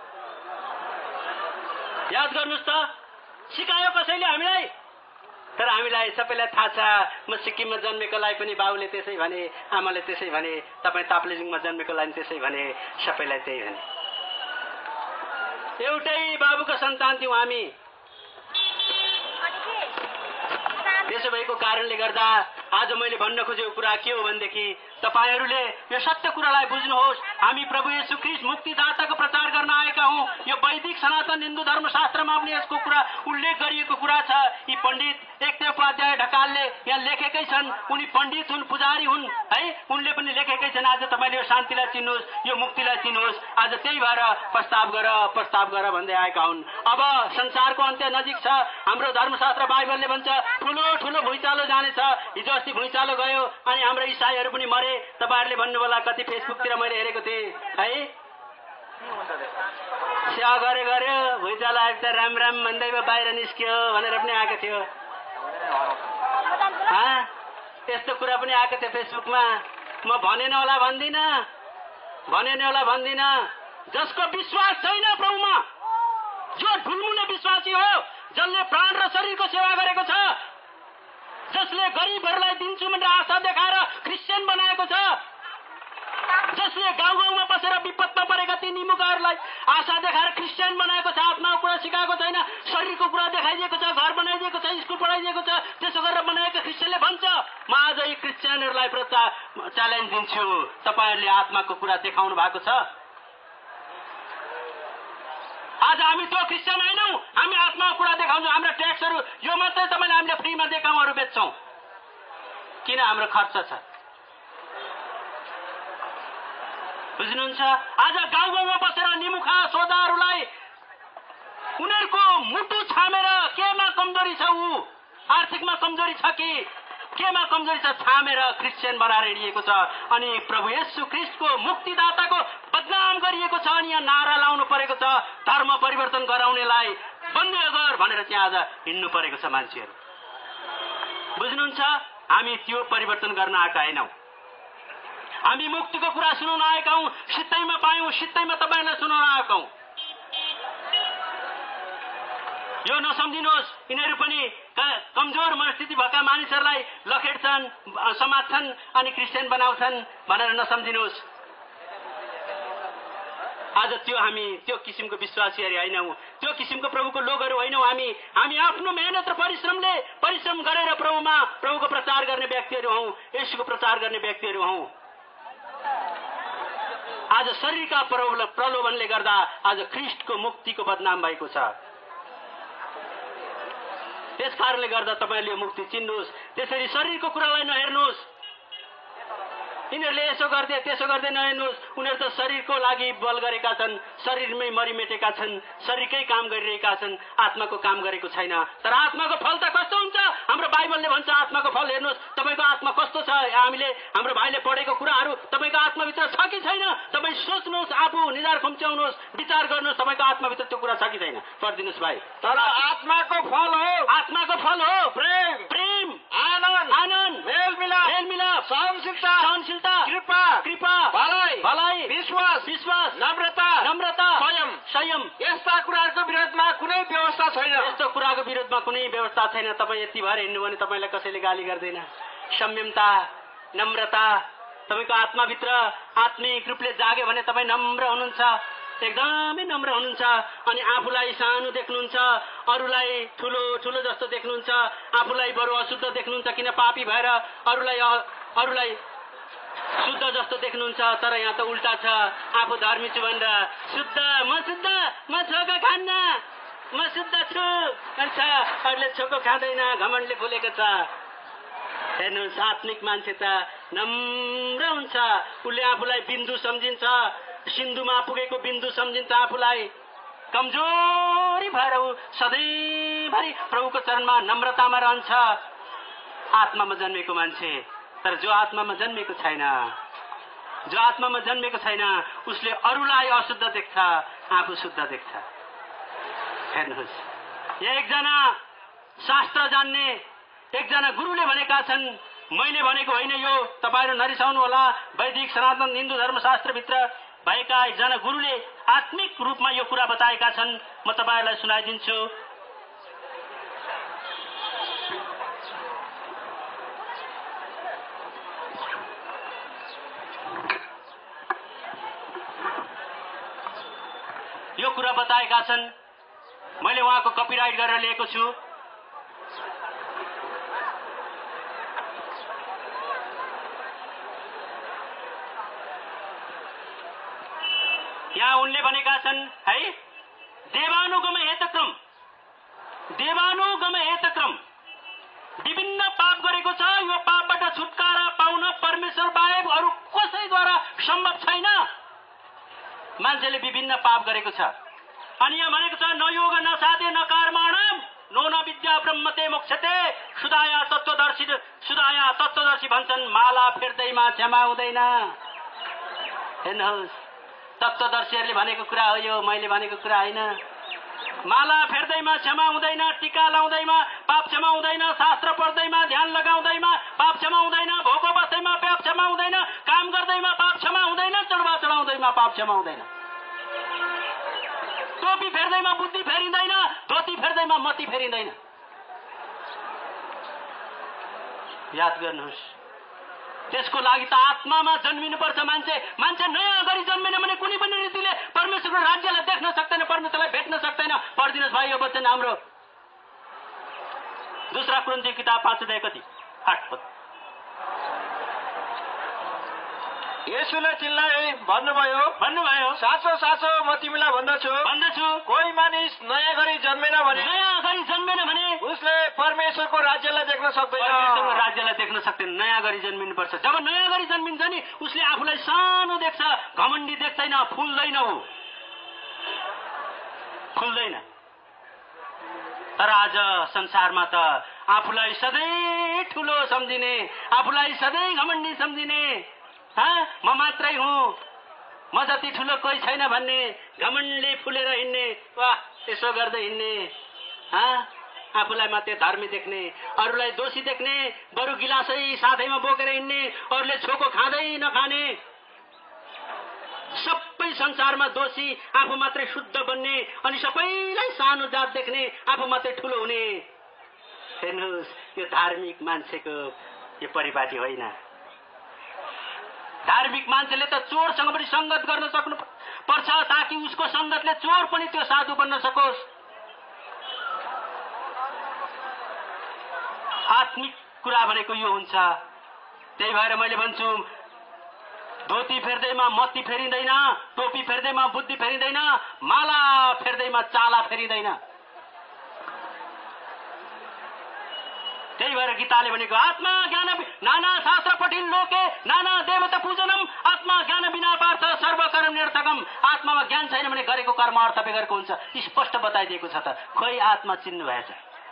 याद गर्नुहोस् त, सिकायो कसैले हामीलाई? तर हामीलाई सबैलाई थाहा छ, म सिक्किममा जन्मेकोलाई पनि बाबुले त्यसै भने, आमाले त्यसै भने, तपाईँ ताप्लेजुङमा जन्मेकोलाई त्यसै भने, सबैलाई त्यही भने। एउटै बाबुको सन्तान थियौँ हामी। त्यसो भएको कारणले गर्दा आज मैले भन्न खोजेको कुरा के हो भनेदेखि तपाईहरूले यो सत्य कुरालाई बुझ्नुहोस्। हामी प्रभु येशू ख्रीष्ट मुक्तिदाताको प्रचार गर्न आएका हौं। यो वैदिक सनातन हिन्दू धर्मशास्त्रमा पनि यसको कुरा उल्लेख गरिएको कुरा छ। यी पण्डित एकते उपाध्याय ढकालले यहाँ लेखेकै छन्। उनी पण्डित हुन्, पुजारी हुन् है, उनले पनि लेखेकै छन्। आज तपाईले यो शान्तिलाई चिन्नुहोस्, यो मुक्तिलाई चिन्नुहोस्। आज त्यही भएर प्रस्ताव गर भन्दै आएका हुन्। अब संसारको अन्त्य नजिक छ। हाम्रो धर्मशास्त्र बाइबलले भन्छ ठुलो ठुलो भुइँचालो जानेछ। हिजो अस्ति भुइँचालो गयो अनि हाम्रो इसाईहरू पनि मरे। तपाईहरुले भन्नु होला, कति फेसबुकतिर मैले हेरेको थिएँ है, सेवा गर्यो भुइँचालो आयो त राम राम भन्दै बाहिर निस्क्यो भनेर पनि आएको थियो। यस्तो कुरा पनि आएको थियो फेसबुकमा। म भनेन होला भन्दिन। जसको विश्वास छैन प्रभुमा, जो ढुलमुले विश्वासी हो, जसले प्राण र शरीरको सेवा गरेको छ, जसले गरिबहरूलाई दिन्छु भनेर आशा देखाएर क्रिस्चियन बनाएको छ, जसले गाउँ गाउँमा बसेर विपदमा परेका ती निमुखाहरूलाई आशा देखाएर क्रिस्चियन बनाएको छ, आत्माको कुरा सिकाएको छैन, शरीरको कुरा देखाइदिएको छ, घर बनाइदिएको छ, स्कुल पढाइदिएको छ, त्यसो गरेर बनाएको क्रिस्चियनले भन्छ। म आज यी क्रिस्चियनहरूलाई च्यालेन्ज दिन्छु, तपाईहरूले आत्माको कुरा देखाउनु भएको छ? आज हामी त्यो क्रिस्चियन हैनौं, हामी आत्माको कुरा देखाउँछौँ। हाम्रो ट्याक्सहरू यो मात्रै तपाईले हामीले फ्रीमा देखाउँहरू बेच्छौं। किन? हाम्रो खर्च छ। बुझ्नुहुन्छ? आज गाउँ गाउँमा बसेर निमुखा सोधाहरूलाई उनीहरूको मुटु छामेर केमा कमजोरी छ, ऊ आर्थिकमा कमजोरी छ कि केमा कमजोरी छ, छामेर क्रिस्चियन बनाएर हिँडिएको छ। अनि प्रभु येशू ख्रीष्टको मुक्तिदाताको बदनाम गरिएको छ। अनि यहाँ नारा लाउनु परेको छ, धर्म परिवर्तन गराउनेलाई बन्द गर भनेर चाहिँ आज हिँड्नु परेको छ मान्छेहरू। बुझ्नुहुन्छ? हामी त्यो परिवर्तन गर्न आएका हैनौं। हामी मुक्तिको कुरा सुनाउन आएका हौं। सित्तैमा पायौं, सित्तैमा तपाईलाई सुनाउन आएका हौं। यो नसम्झिनुहोस्, यिनीहरू पनि कमजोर मनस्थिति भएका मानिसहरूलाई लखेट्छन्, समात्छन् अनि क्रिस्चियन बनाउँछन् भनेर नसम्झिनुहोस्। आज हामी त्यो किसिमको विश्वासीहरू हैनौं, त्यो किसिमको प्रभुको लोकहरू हैनौं। हामी आफ्नो मेहनत र परिश्रम गरेर प्रभुको प्रचार गर्ने व्यक्तिहरू हौं, येशूको प्रचार गर्ने व्यक्तिहरू हौं। आज शरीरका प्रलोभनले गर्दा आज ख्रीष्टको मुक्तिको बदनाम भएको छ। त्यस कारणले गर्दा तपाईले यो मुक्ति चिन्नुहोस्। त्यसरी शरीरको कुरालाई नहेर्नुहोस्। यिनीहरूले यसो गर्दै त्यसो गर्दै नहेर्नुहोस्। उनीहरू त शरीरको लागि बल गरेका छन्, शरीरमै मरिमेटेका छन्, शरीरकै काम गरिरहेका छन्, आत्माको काम गरेको छैन। तर आत्माको फल त कस्तो हुन्छ? हाम्रो बाइबलले भन्छ आत्माको फल हेर्नुहोस्, तपाईको आत्मा कस्तो छ। हामीले हाम्रो भाइले पढेको कुराहरू तपाईको आत्माभित्र छ कि छैन? तपाई सोच्नुहोस्, आफू निधार खुम्च्याउनुहोस्, विचार गर्नुहोस्, तपाईको आत्माभित्र त्यो कुरा छ कि छैन। पढिदिनुहोस् भाइ। तर आत्माको फल हो प्रेम, आनन्द, मेलमिलाप, सहनशीलता, कृपा, भलाइ, विश्वास, नम्रता, संयम। यस्ता कुराहरूको विरोधमा कुनै व्यवस्था छैन। यस्तो कुराको विरोधमा कुनै व्यवस्था छैन। तपाई यति भएर हिँड्नु भने तपाईलाई कसैले गाली गर्दैन। संयमता, नम्रता, तपाईको आत्माभित्र आत्मिक रूपले जाग्यो भने तपाईँ नम्र हुनुहुन्छ, एकदमै नम्र हुनुहुन्छ। अनि आफूलाई सानो देख्नुहुन्छ, अरूलाई ठुलो ठुलो जस्तो देख्नुहुन्छ, आफूलाई बरु अशुद्ध देख्नुहुन्छ किन पापी भएर अरूलाई शुद्ध जस्तो देख्नुहुन्छ। तर यहाँ त उल्टा छ, आफू धर्मी छु भनेर शुद्ध, म छोको खान्न, म शुद्ध छु भन्छ, अरूले छोको खाँदैन, घमण्डले फुलेको छ। हेर्नुहोस्, आत्मिक मान्छे त नम्र हुन्छ, उसले आफूलाई बिन्दु सम्झिन्छ, सिन्धुमा पुगेको बिन्दु सम्झिन्छ, आफूलाई कमजोरी भएर ऊ सधैँभरि प्रभुको चरणमा नम्रतामा रहन्छ। आत्मामा जन्मेको मान्छे। तर जो आत्मामा जन्मेको छैन उसले अरूलाई अशुद्ध देख्छ, आफू शुद्ध देख्छ। हेर्नुहोस्, एकजना शास्त्र जान्ने एकजना गुरुले भनेका छन्, मैले भनेको होइन यो, तपाईहरु नरिसाउनु होला। वैदिक सनातन हिन्दू धर्मशास्त्रभित्र भएका एकजना गुरुले आत्मिक रूपमा यो कुरा बताएका छन्। म तपाईहरुलाई सुनाइदिन्छु। यो कुरा बताएका छन्, मैले उहाँको कपिराइट गरेर लिएको छु। यहाँ उनले भनेका छन् है, देवानुगम हेतक्रम विभिन्न पाप गरेको छ। यो पापबाट छुटकारा पाउन परमेश्वर बाहेक अरू कसैद्वारा सम्भव छैन। मान्छेले विभिन्न पाप गरेको छ। अनि यहाँ भनेको छ, न योग न साधे न कर्मणम नो न विद्या ब्रह्मते मोक्षते। सुधाया तत्वदर्शी भन्छन्, माला फेर्दैमा क्षमा हुँदैन। हेर्नुहोस्, तत्वदर्शीहरूले भनेको कुरा हो यो, मैले भनेको कुरा होइन। माला फेर्दैमा क्षमा हुँदैन, टीका लाउँदैमा पाप क्षमा हुँदैन, शास्त्र पढ्दैमा ध्यान लगाउँदैमा पाप क्षमा हुँदैन, भोको बस्दैमा पाप क्षमा हुँदैन, काम गर्दैमा पाप क्षमा हुँदैन, चढवा चढाउँदैमा पाप क्षमा हुँदैन, टोपी फेर्दैमा बुद्धि फेरिँदैन, धोती फेर्दैमा मती फेरिँदैन। याद गर्नुहोस्, त्यसको लागि त आत्मामा जन्मिनुपर्छ। मान्छे नयाँ गरी जन्मेन भने कुनै पनि रीतिले परमेश्वरको राज्यलाई देख्न सक्दैन, परमेश्वरलाई भेट्न सक्दैन। पढिदिनुहोस् भाइ यो वचन हाम्रो। दूसरा कुरिन्थी किताब 5 अध्याय कति 8 पद। येशूले तिनलाई भन्नुभयो, साँचो साँचो म तिमीलाई भन्दछु, कोही मानिस नयाँ गरी जन्मेन भने उसले परमेश्वरको राज्यलाई देख्न सक्दैन। नयाँ गरी जन्मिनुपर्छ। जब नयाँ गरी जन्मिन्छ नि उसले आफूलाई सानो देख्छ, घमण्डी देख्दैन, फुल्दैन। तर आज संसारमा त आफूलाई सधैँ ठुलो सम्झिने, आफूलाई सधैँ घमण्डी सम्झिने, म मात्रै हुँ, म जति ठुलो कोही छैन भन्ने घमण्डले फुलेर हिँड्ने, वाह यसो गर्दै हिँड्ने, आफूलाई मात्रै धर्मी देख्ने, अरूलाई दोषी देख्ने, बरु गिलासै साथैमा बोकेर हिँड्ने, अरूले छोको खाँदै नखाने, सबै संसारमा दोषी, आफू मात्रै शुद्ध बन्ने, अनि सबैलाई सानो जात देख्ने, आफू मात्रै ठुलो हुने। हेर्नुहोस्, यो धार्मिक मान्छेको यो परिपाटी होइन। धार्मिक मान्छेले त चोरसँग पनि संगत गर्न सक्नु पर्छ, ताकि उसको संगतले चोर पनि त्यो साधु बन्न सकोस्। आत्मिक कुरा भनेको यो हुन्छ। त्यही भएर मैले भन्छु, धोती फेर्दैमा मती फेरिँदैन, टोपी फेर्दैमा बुद्धि फेरिँदैन, माला फेर्दैमा चाला फेरिँदैन। त्यही भएर गीताले भनेको, आत्मा ज्ञान नाना शास्त्र पठिन लोके नाना देवता पूजनम, आत्मा ज्ञान बिना पार्थ सर्वकर्म निरर्थकम। आत्मामा ज्ञान छैन भने गरेको कर्म अर्थ बेगरको हुन्छ। स्पष्ट बताइदिएको छ त। खोइ आत्मा चिन्नु भएछ।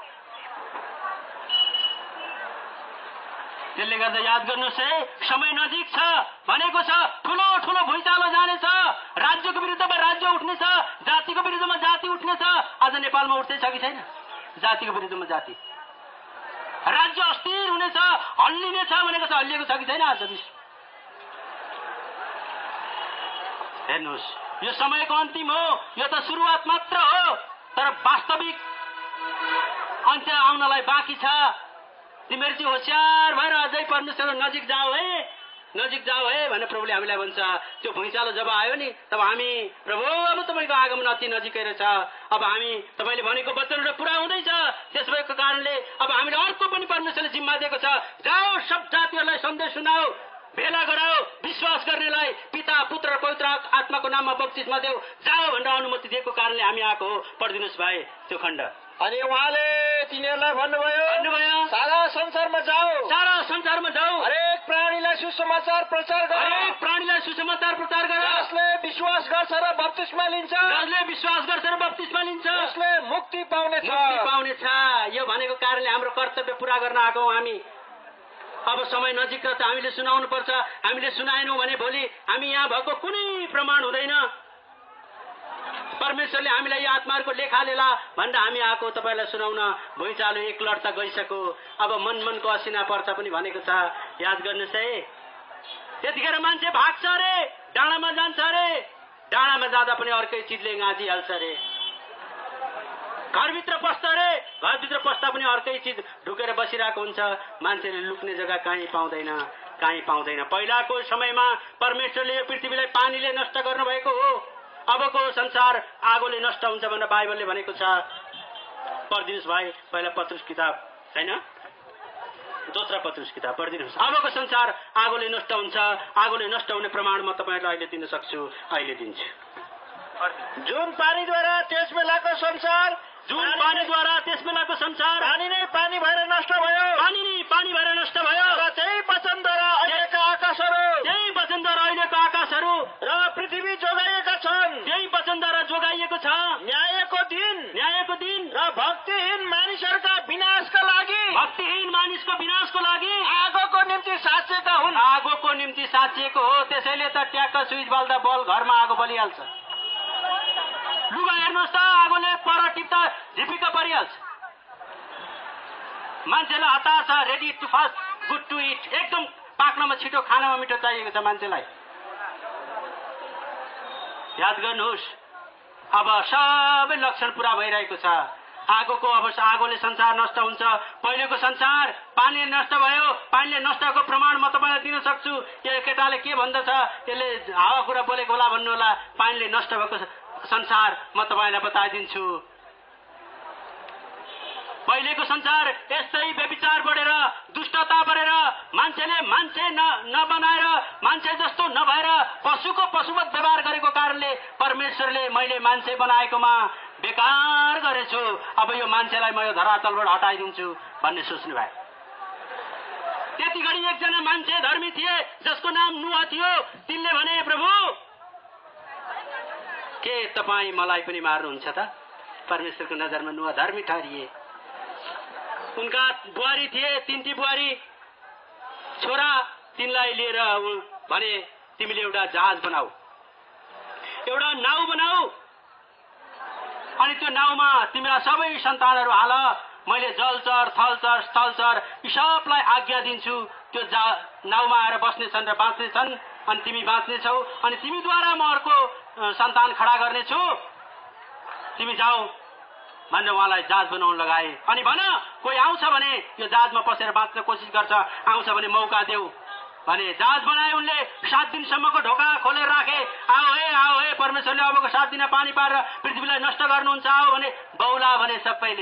त्यसले गर्दा याद गर्नुहोस् है, समय नजिक छ भनेको छ। ठुलो ठुलो भुइँचालो जानेछ, राज्यको विरुद्धमा राज्य उठ्नेछ, जातिको विरुद्धमा जाति उठ्नेछ। आज नेपालमा उठ्दैछ कि छैन? जातिको विरुद्धमा जाति, राज्य अस्थिर हुनेछ, हल्लिनेछ भनेको छ। हल्लिएको छ कि छैन? आज हेर्नुहोस्, यो समयको अन्तिम हो, यो त सुरुवात मात्र हो, तर वास्तविक अन्त्य आउनलाई बाँकी छ। तिमीहरू चाहिँ होशियार भएर अझै परमेश्वरको नजिक जाऊ है। नजिक जाऊ है भनेर प्रभुले हामीलाई भन्छ। त्यो भुइँचालो जब आयो नि तब हामी प्रभु अब तपाईँको आगमन अति नजिकै रहेछ, अब हामी तपाईँले भनेको वचनहरू पुरा हुँदैछ, त्यस भएको कारणले अब हामीले अर्को पनि परमेश्वरले जिम्मा दिएको छ, जाऊ सब जातिहरूलाई सन्देश सुनाऊ, भेला गराऊ, विश्वास गर्नेलाई पिता पुत्र पवित्र आत्माको नाममा बप्तिस्मा देऊ, जाऊ भनेर अनुमति दिएको कारणले हामी आएको हो। पढिदिनुहोस् भाइ त्यो खण्ड। अनि उहाँले तिनीहरूलाई भन्नुभयो सारा संसारमा जाऊ, सारा संसारमा जाऊ, हरेक प्राणीलाई सुसमाचार प्रचार गर, हरेक प्राणीलाई सुसमाचार प्रचार गर, जसले विश्वास गर्छ र बप्तिस्मा लिन्छ, जसले विश्वास गर्छ र बप्तिस्मा लिन्छ उसले मुक्ति पाउनेछ। यो भनेको कारणले हाम्रो कर्तव्य पूरा गर्न आएको हौं हामी। अब समय नजिक छ, हामीले सुनाउनु पर्छ। हामीले सुनाएनौं भने भोलि हामी यहाँ भएको कुनै प्रमाण हुँदैन। परमेश्वरले हामीलाई यो आत्माहरूको लेखालेला भनेर हामी आएको तपाईँलाई सुनाउन। भुइँचालो एक लड्ता गइसक्यो, अब मनको असिना पर्छ पनि भनेको छ, याद गर्नुहोस् है। त्यतिखेर मान्छे भाग्छ अरे, डाँडामा जान्छ अरे, डाँडामा जाँदा पनि अर्कै चिजले गाँजिहाल्छ अरे, घरभित्र पस्छ अरे, घरभित्र पस्दा पनि अर्कै चिज ढुकेर बसिरहेको हुन्छ। मान्छेले लुक्ने जग्गा कहीँ पाउँदैन। पहिलाको समयमा परमेश्वरले यो पृथ्वीलाई पानीले नष्ट गर्नुभएको हो, अबको संसार आगोले नष्ट हुन्छ भनेर बाइबलले भनेको छ। पढिदिनुहोस् भाइ पहिला पत्रुस किताब हैन, दोस्रो पत्रुस किताब पढिदिनुहोस्। अबको संसार आगोले नष्ट हुन्छ, आगोले नष्ट हुने प्रमाण म तपाईँहरूलाई अहिले दिन सक्छु, अहिले दिन्छु। जुन पानीद्वारा त्यस बेलाको संसार, जुन पानीद्वारा त्यस बेलाको संसार पानी नै पानी भएर नष्ट भयो, पानी नै पानी भएर नष्ट भयो, र त्यही वचनद्वारा अहिलेका आकाशहरू, त्यही वचनद्वारा अहिलेको आकाशहरू र पृथ्वी जोगाइएका छन्, त्यही वचनद्वारा जोगाइएको छ। न्यायको दिन र भक्तिहीन मानिसहरूका विनाशका लागि, भक्तिहीन मानिसको विनाशको लागि आगोको निम्ति साँचिएका हुन्। आगोको निम्ति साँचिएको हो। त्यसैले त ट्याक्क स्विच बाल्दा बल घरमा आगो बलिहाल्छ। लुगा हेर्नुहोस् त, आगोले पर टिप्दा झिपिक्क परिहाल्छ। मान्छेलाई हतार छ, ready to fast good to eat, एकदम पाक्नमा छिटो, खानामा मिठो चाहिएको छ मान्छेलाई। याद गर्नुहोस्, अब सबै लक्षण पूरा भइरहेको छ। आगोको अवस्था, आगोले संसार नष्ट हुन्छ। पहिलेको संसार पानीले नष्ट भयो, पानीले नष्टको प्रमाण म तपाईँलाई दिन सक्छु। यो केटाले के भन्दछ, यसले हावा कुरा बोलेको होला भन्नु होला। पानीले नष्ट भएको संसार म तपाईँलाई बताइदिन्छु। पहिलेको संसार यस्तै व्यभिचार बढेर, दुष्टता बढेर, मान्छेले मान्छे नबनाएर, मान्छे जस्तो नभएर पशुको पशुवत व्यवहार गरेको कारणले परमेश्वरले मैले मान्छे बनाएकोमा बेकार गरेछु, अब यो मान्छेलाई म यो धरातलबाट हटाइदिन्छु भन्ने सोच्नु भयो। त्यति घडी एकजना मान्छे धर्मी थिए जसको नाम नुह थियो। तिनले भने प्रभु के तपाईँ मलाई पनि मार्नुहुन्छ त? परमेश्वरको नजरमा नुह धर्मी ठहरिए। उनका बुहारी थिए, तीनटी बुहारी छोरा, तिनलाई लिएर भने तिमीले एउटा जहाज बनाऊ, एउटा नाउ बनाऊ, अनि त्यो नाउमा तिमीरा सबै सन्तानहरू हाल। मैले जलचर, थलचर, स्थलचर यी सबलाई आज्ञा दिन्छु, त्यो नाउमा आएर बस्नेछन् र बाँच्नेछन्, अनि तिमी बाँच्नेछौ, अनि तिमीद्वारा म अर्को सन्तान खडा गर्नेछु, तिमी जाऊ भनेर उहाँलाई जहाज बनाउन लगाए। अनि भन कोही आउँछ भने यो जहाजमा पसेर बाँच्न कोसिस गर्छ, आउँछ भने मौका देऊ भने जहाज बनाए उनले। 7 दिनसम्मको ढोका खोलेर राखे। आओ हे परमेश्वरले अबको 7 दिन पानी पारेर पृथ्वीलाई नष्ट गर्नुहुन्छ, आओ भने बौला भने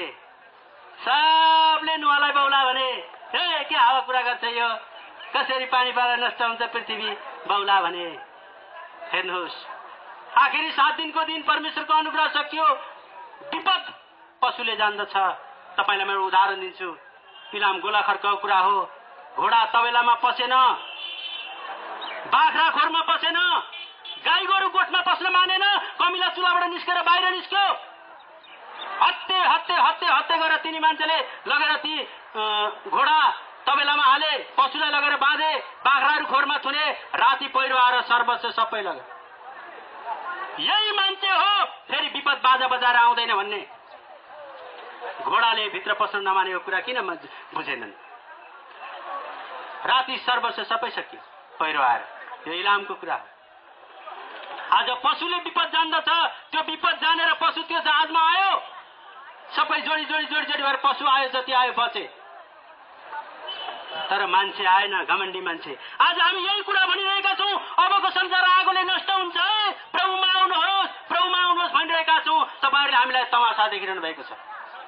सबले नुहालाई बौला भने, हे के हावा कुरा गर्छ यो, कसरी पानी पारेर नष्ट हुन्छ पृथ्वी, बौला भने। हेर्नुहोस्, आखिरी 7 दिनको दिन परमेश्वरको अनुग्रह सकियो। विपद पशुले जान्दछ। तपाईलाई म उदाहरण दिन्छु। पिलाम गोलाखर्कको कुरा हो। घोडा तबेलामा पसेन, बाख्रा खोरमा पसेन, गाई गोरु गोठमा पस्न मानेन, कमिला चुलाबाट निस्केर बाहिर निस्क्यो। हत्ते गरेर तिनी मान्छेले लगेर ती घोडा तबेलामा हाले, पशुलाई लगेर बाँधे, बाख्राहरू खोरमा थुने, राति पहिरो आएर सर्वस्व सबै लगे। यही मान्छे हो फेरि विपद बाजा बजाएर आउँदैन भन्ने। घोडाले भित्र पस्न नमानेको कुरा किन बुझेनन्? राति सर्वस्व सबै सकियो पहिरो आएर। यो इलामको कुरा हो। आज पशुले विपद जान्दछ, त्यो विपद जानेर पशु त्यो जहाजमा आयो, सबै जोडी भएर पशु आयो, जति आयो बचे। तर मान्छे आएन, घमण्डी मान्छे। आज हामी यही कुरा भनिरहेका छौँ, अबको संसार आगोले नष्ट हुन्छ, प्रभुमा आउनुहोस्, प्रभुमा आउनुहोस् भनिरहेका छौँ। तपाईँहरूले हामीलाई तमासा देखिरहनु भएको छ।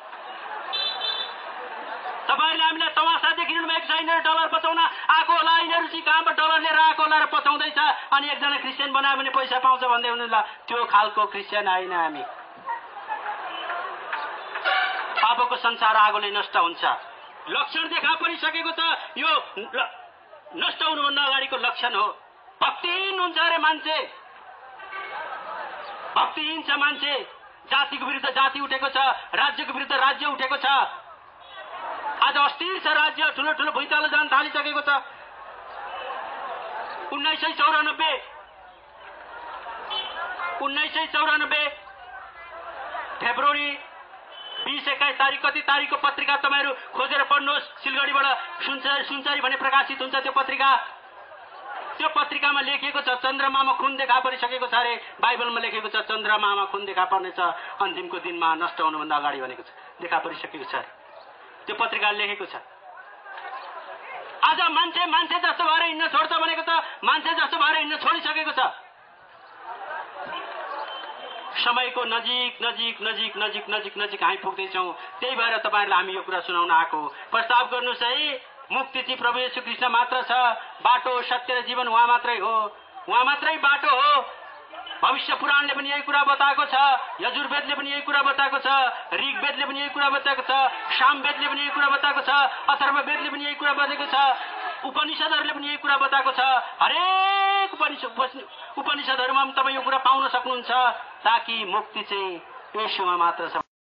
तपाईँहरूले हामीलाई तमासा देखिरहनु भएको छ। यिनीहरू डलर बचाउन आएको होला, यिनीहरू चाहिँ कहाँबाट डलर लिएर आएको होला र पचाउँदैछ, अनि एकजना क्रिस्चियन बनायो भने पैसा पाउँछ भन्दै हुनुहुन्छ। त्यो खालको क्रिस्चियन होइन हामी। अबको संसार आगोले नष्ट हुन्छ। लक्षण देखा परिसकेको छ। यो नष्ट हुनुभन्दा अगाडिको लक्षण हो। भक्तिहीन हुन्छ अरे मान्छे, भक्तिहीन छ मान्छे। जातिको विरुद्ध जाति उठेको छ, राज्यको विरुद्ध राज्य उठेको छ। आज अस्थिर छ राज्य, ठुलो ठुलो भुइँचालो जान थालिसकेको छ। 1994 फेब्रुअरी 20-21 तारिक, कति तारिकको पत्रिका तपाईँहरू खोजेर पढ्नुहोस्। सिलगढीबाट सुनचरी भने प्रकाशित हुन्छ त्यो पत्रिका। त्यो पत्रिकामा लेखिएको छ चन्द्रमामा खुन देखा परिसकेको छ अरे। बाइबलमा लेखेको छ चन्द्रमामा खुन देखा पर्नेछ अन्तिमको दिनमा, नष्ट हुनुभन्दा अगाडि भनेको छ, देखा परिसकेको छ। त्यो पत्रिकाले लेखेको छ। आज मान्छे जस्तो भएर हिँड्न छोड्छ भनेको छ, मान्छे जस्तो भएर हिँड्न छोडिसकेको छ। समयको नजिक हामी पुग्दैछौँ। त्यही भएर तपाईँहरूलाई हामी यो कुरा सुनाउन आएको। प्रस्ताव गर्नुहोस् है, मुक्ति चाहिँ प्रभु येशू कृष्ण मात्र छ। बाटो, सत्य र जीवन उहाँ मात्रै हो, उहाँ मात्रै बाटो हो। भविष्य पुराणले पनि यही कुरा बताएको छ, यजुर्वेदले पनि यही कुरा बताएको छ, ऋग्वेदले पनि यही कुरा बताएको छ, सामवेदले पनि यही कुरा बताएको छ, अथर्ववेदले पनि यही कुरा बताएको छ, उपनिषदहरूले पनि यही कुरा बताएको छ। हरेक उपनिषदहरूमा पनि तपाईँ यो कुरा पाउन सक्नुहुन्छ, ताकि मुक्ति चाहिँ येशूमा मात्र छ।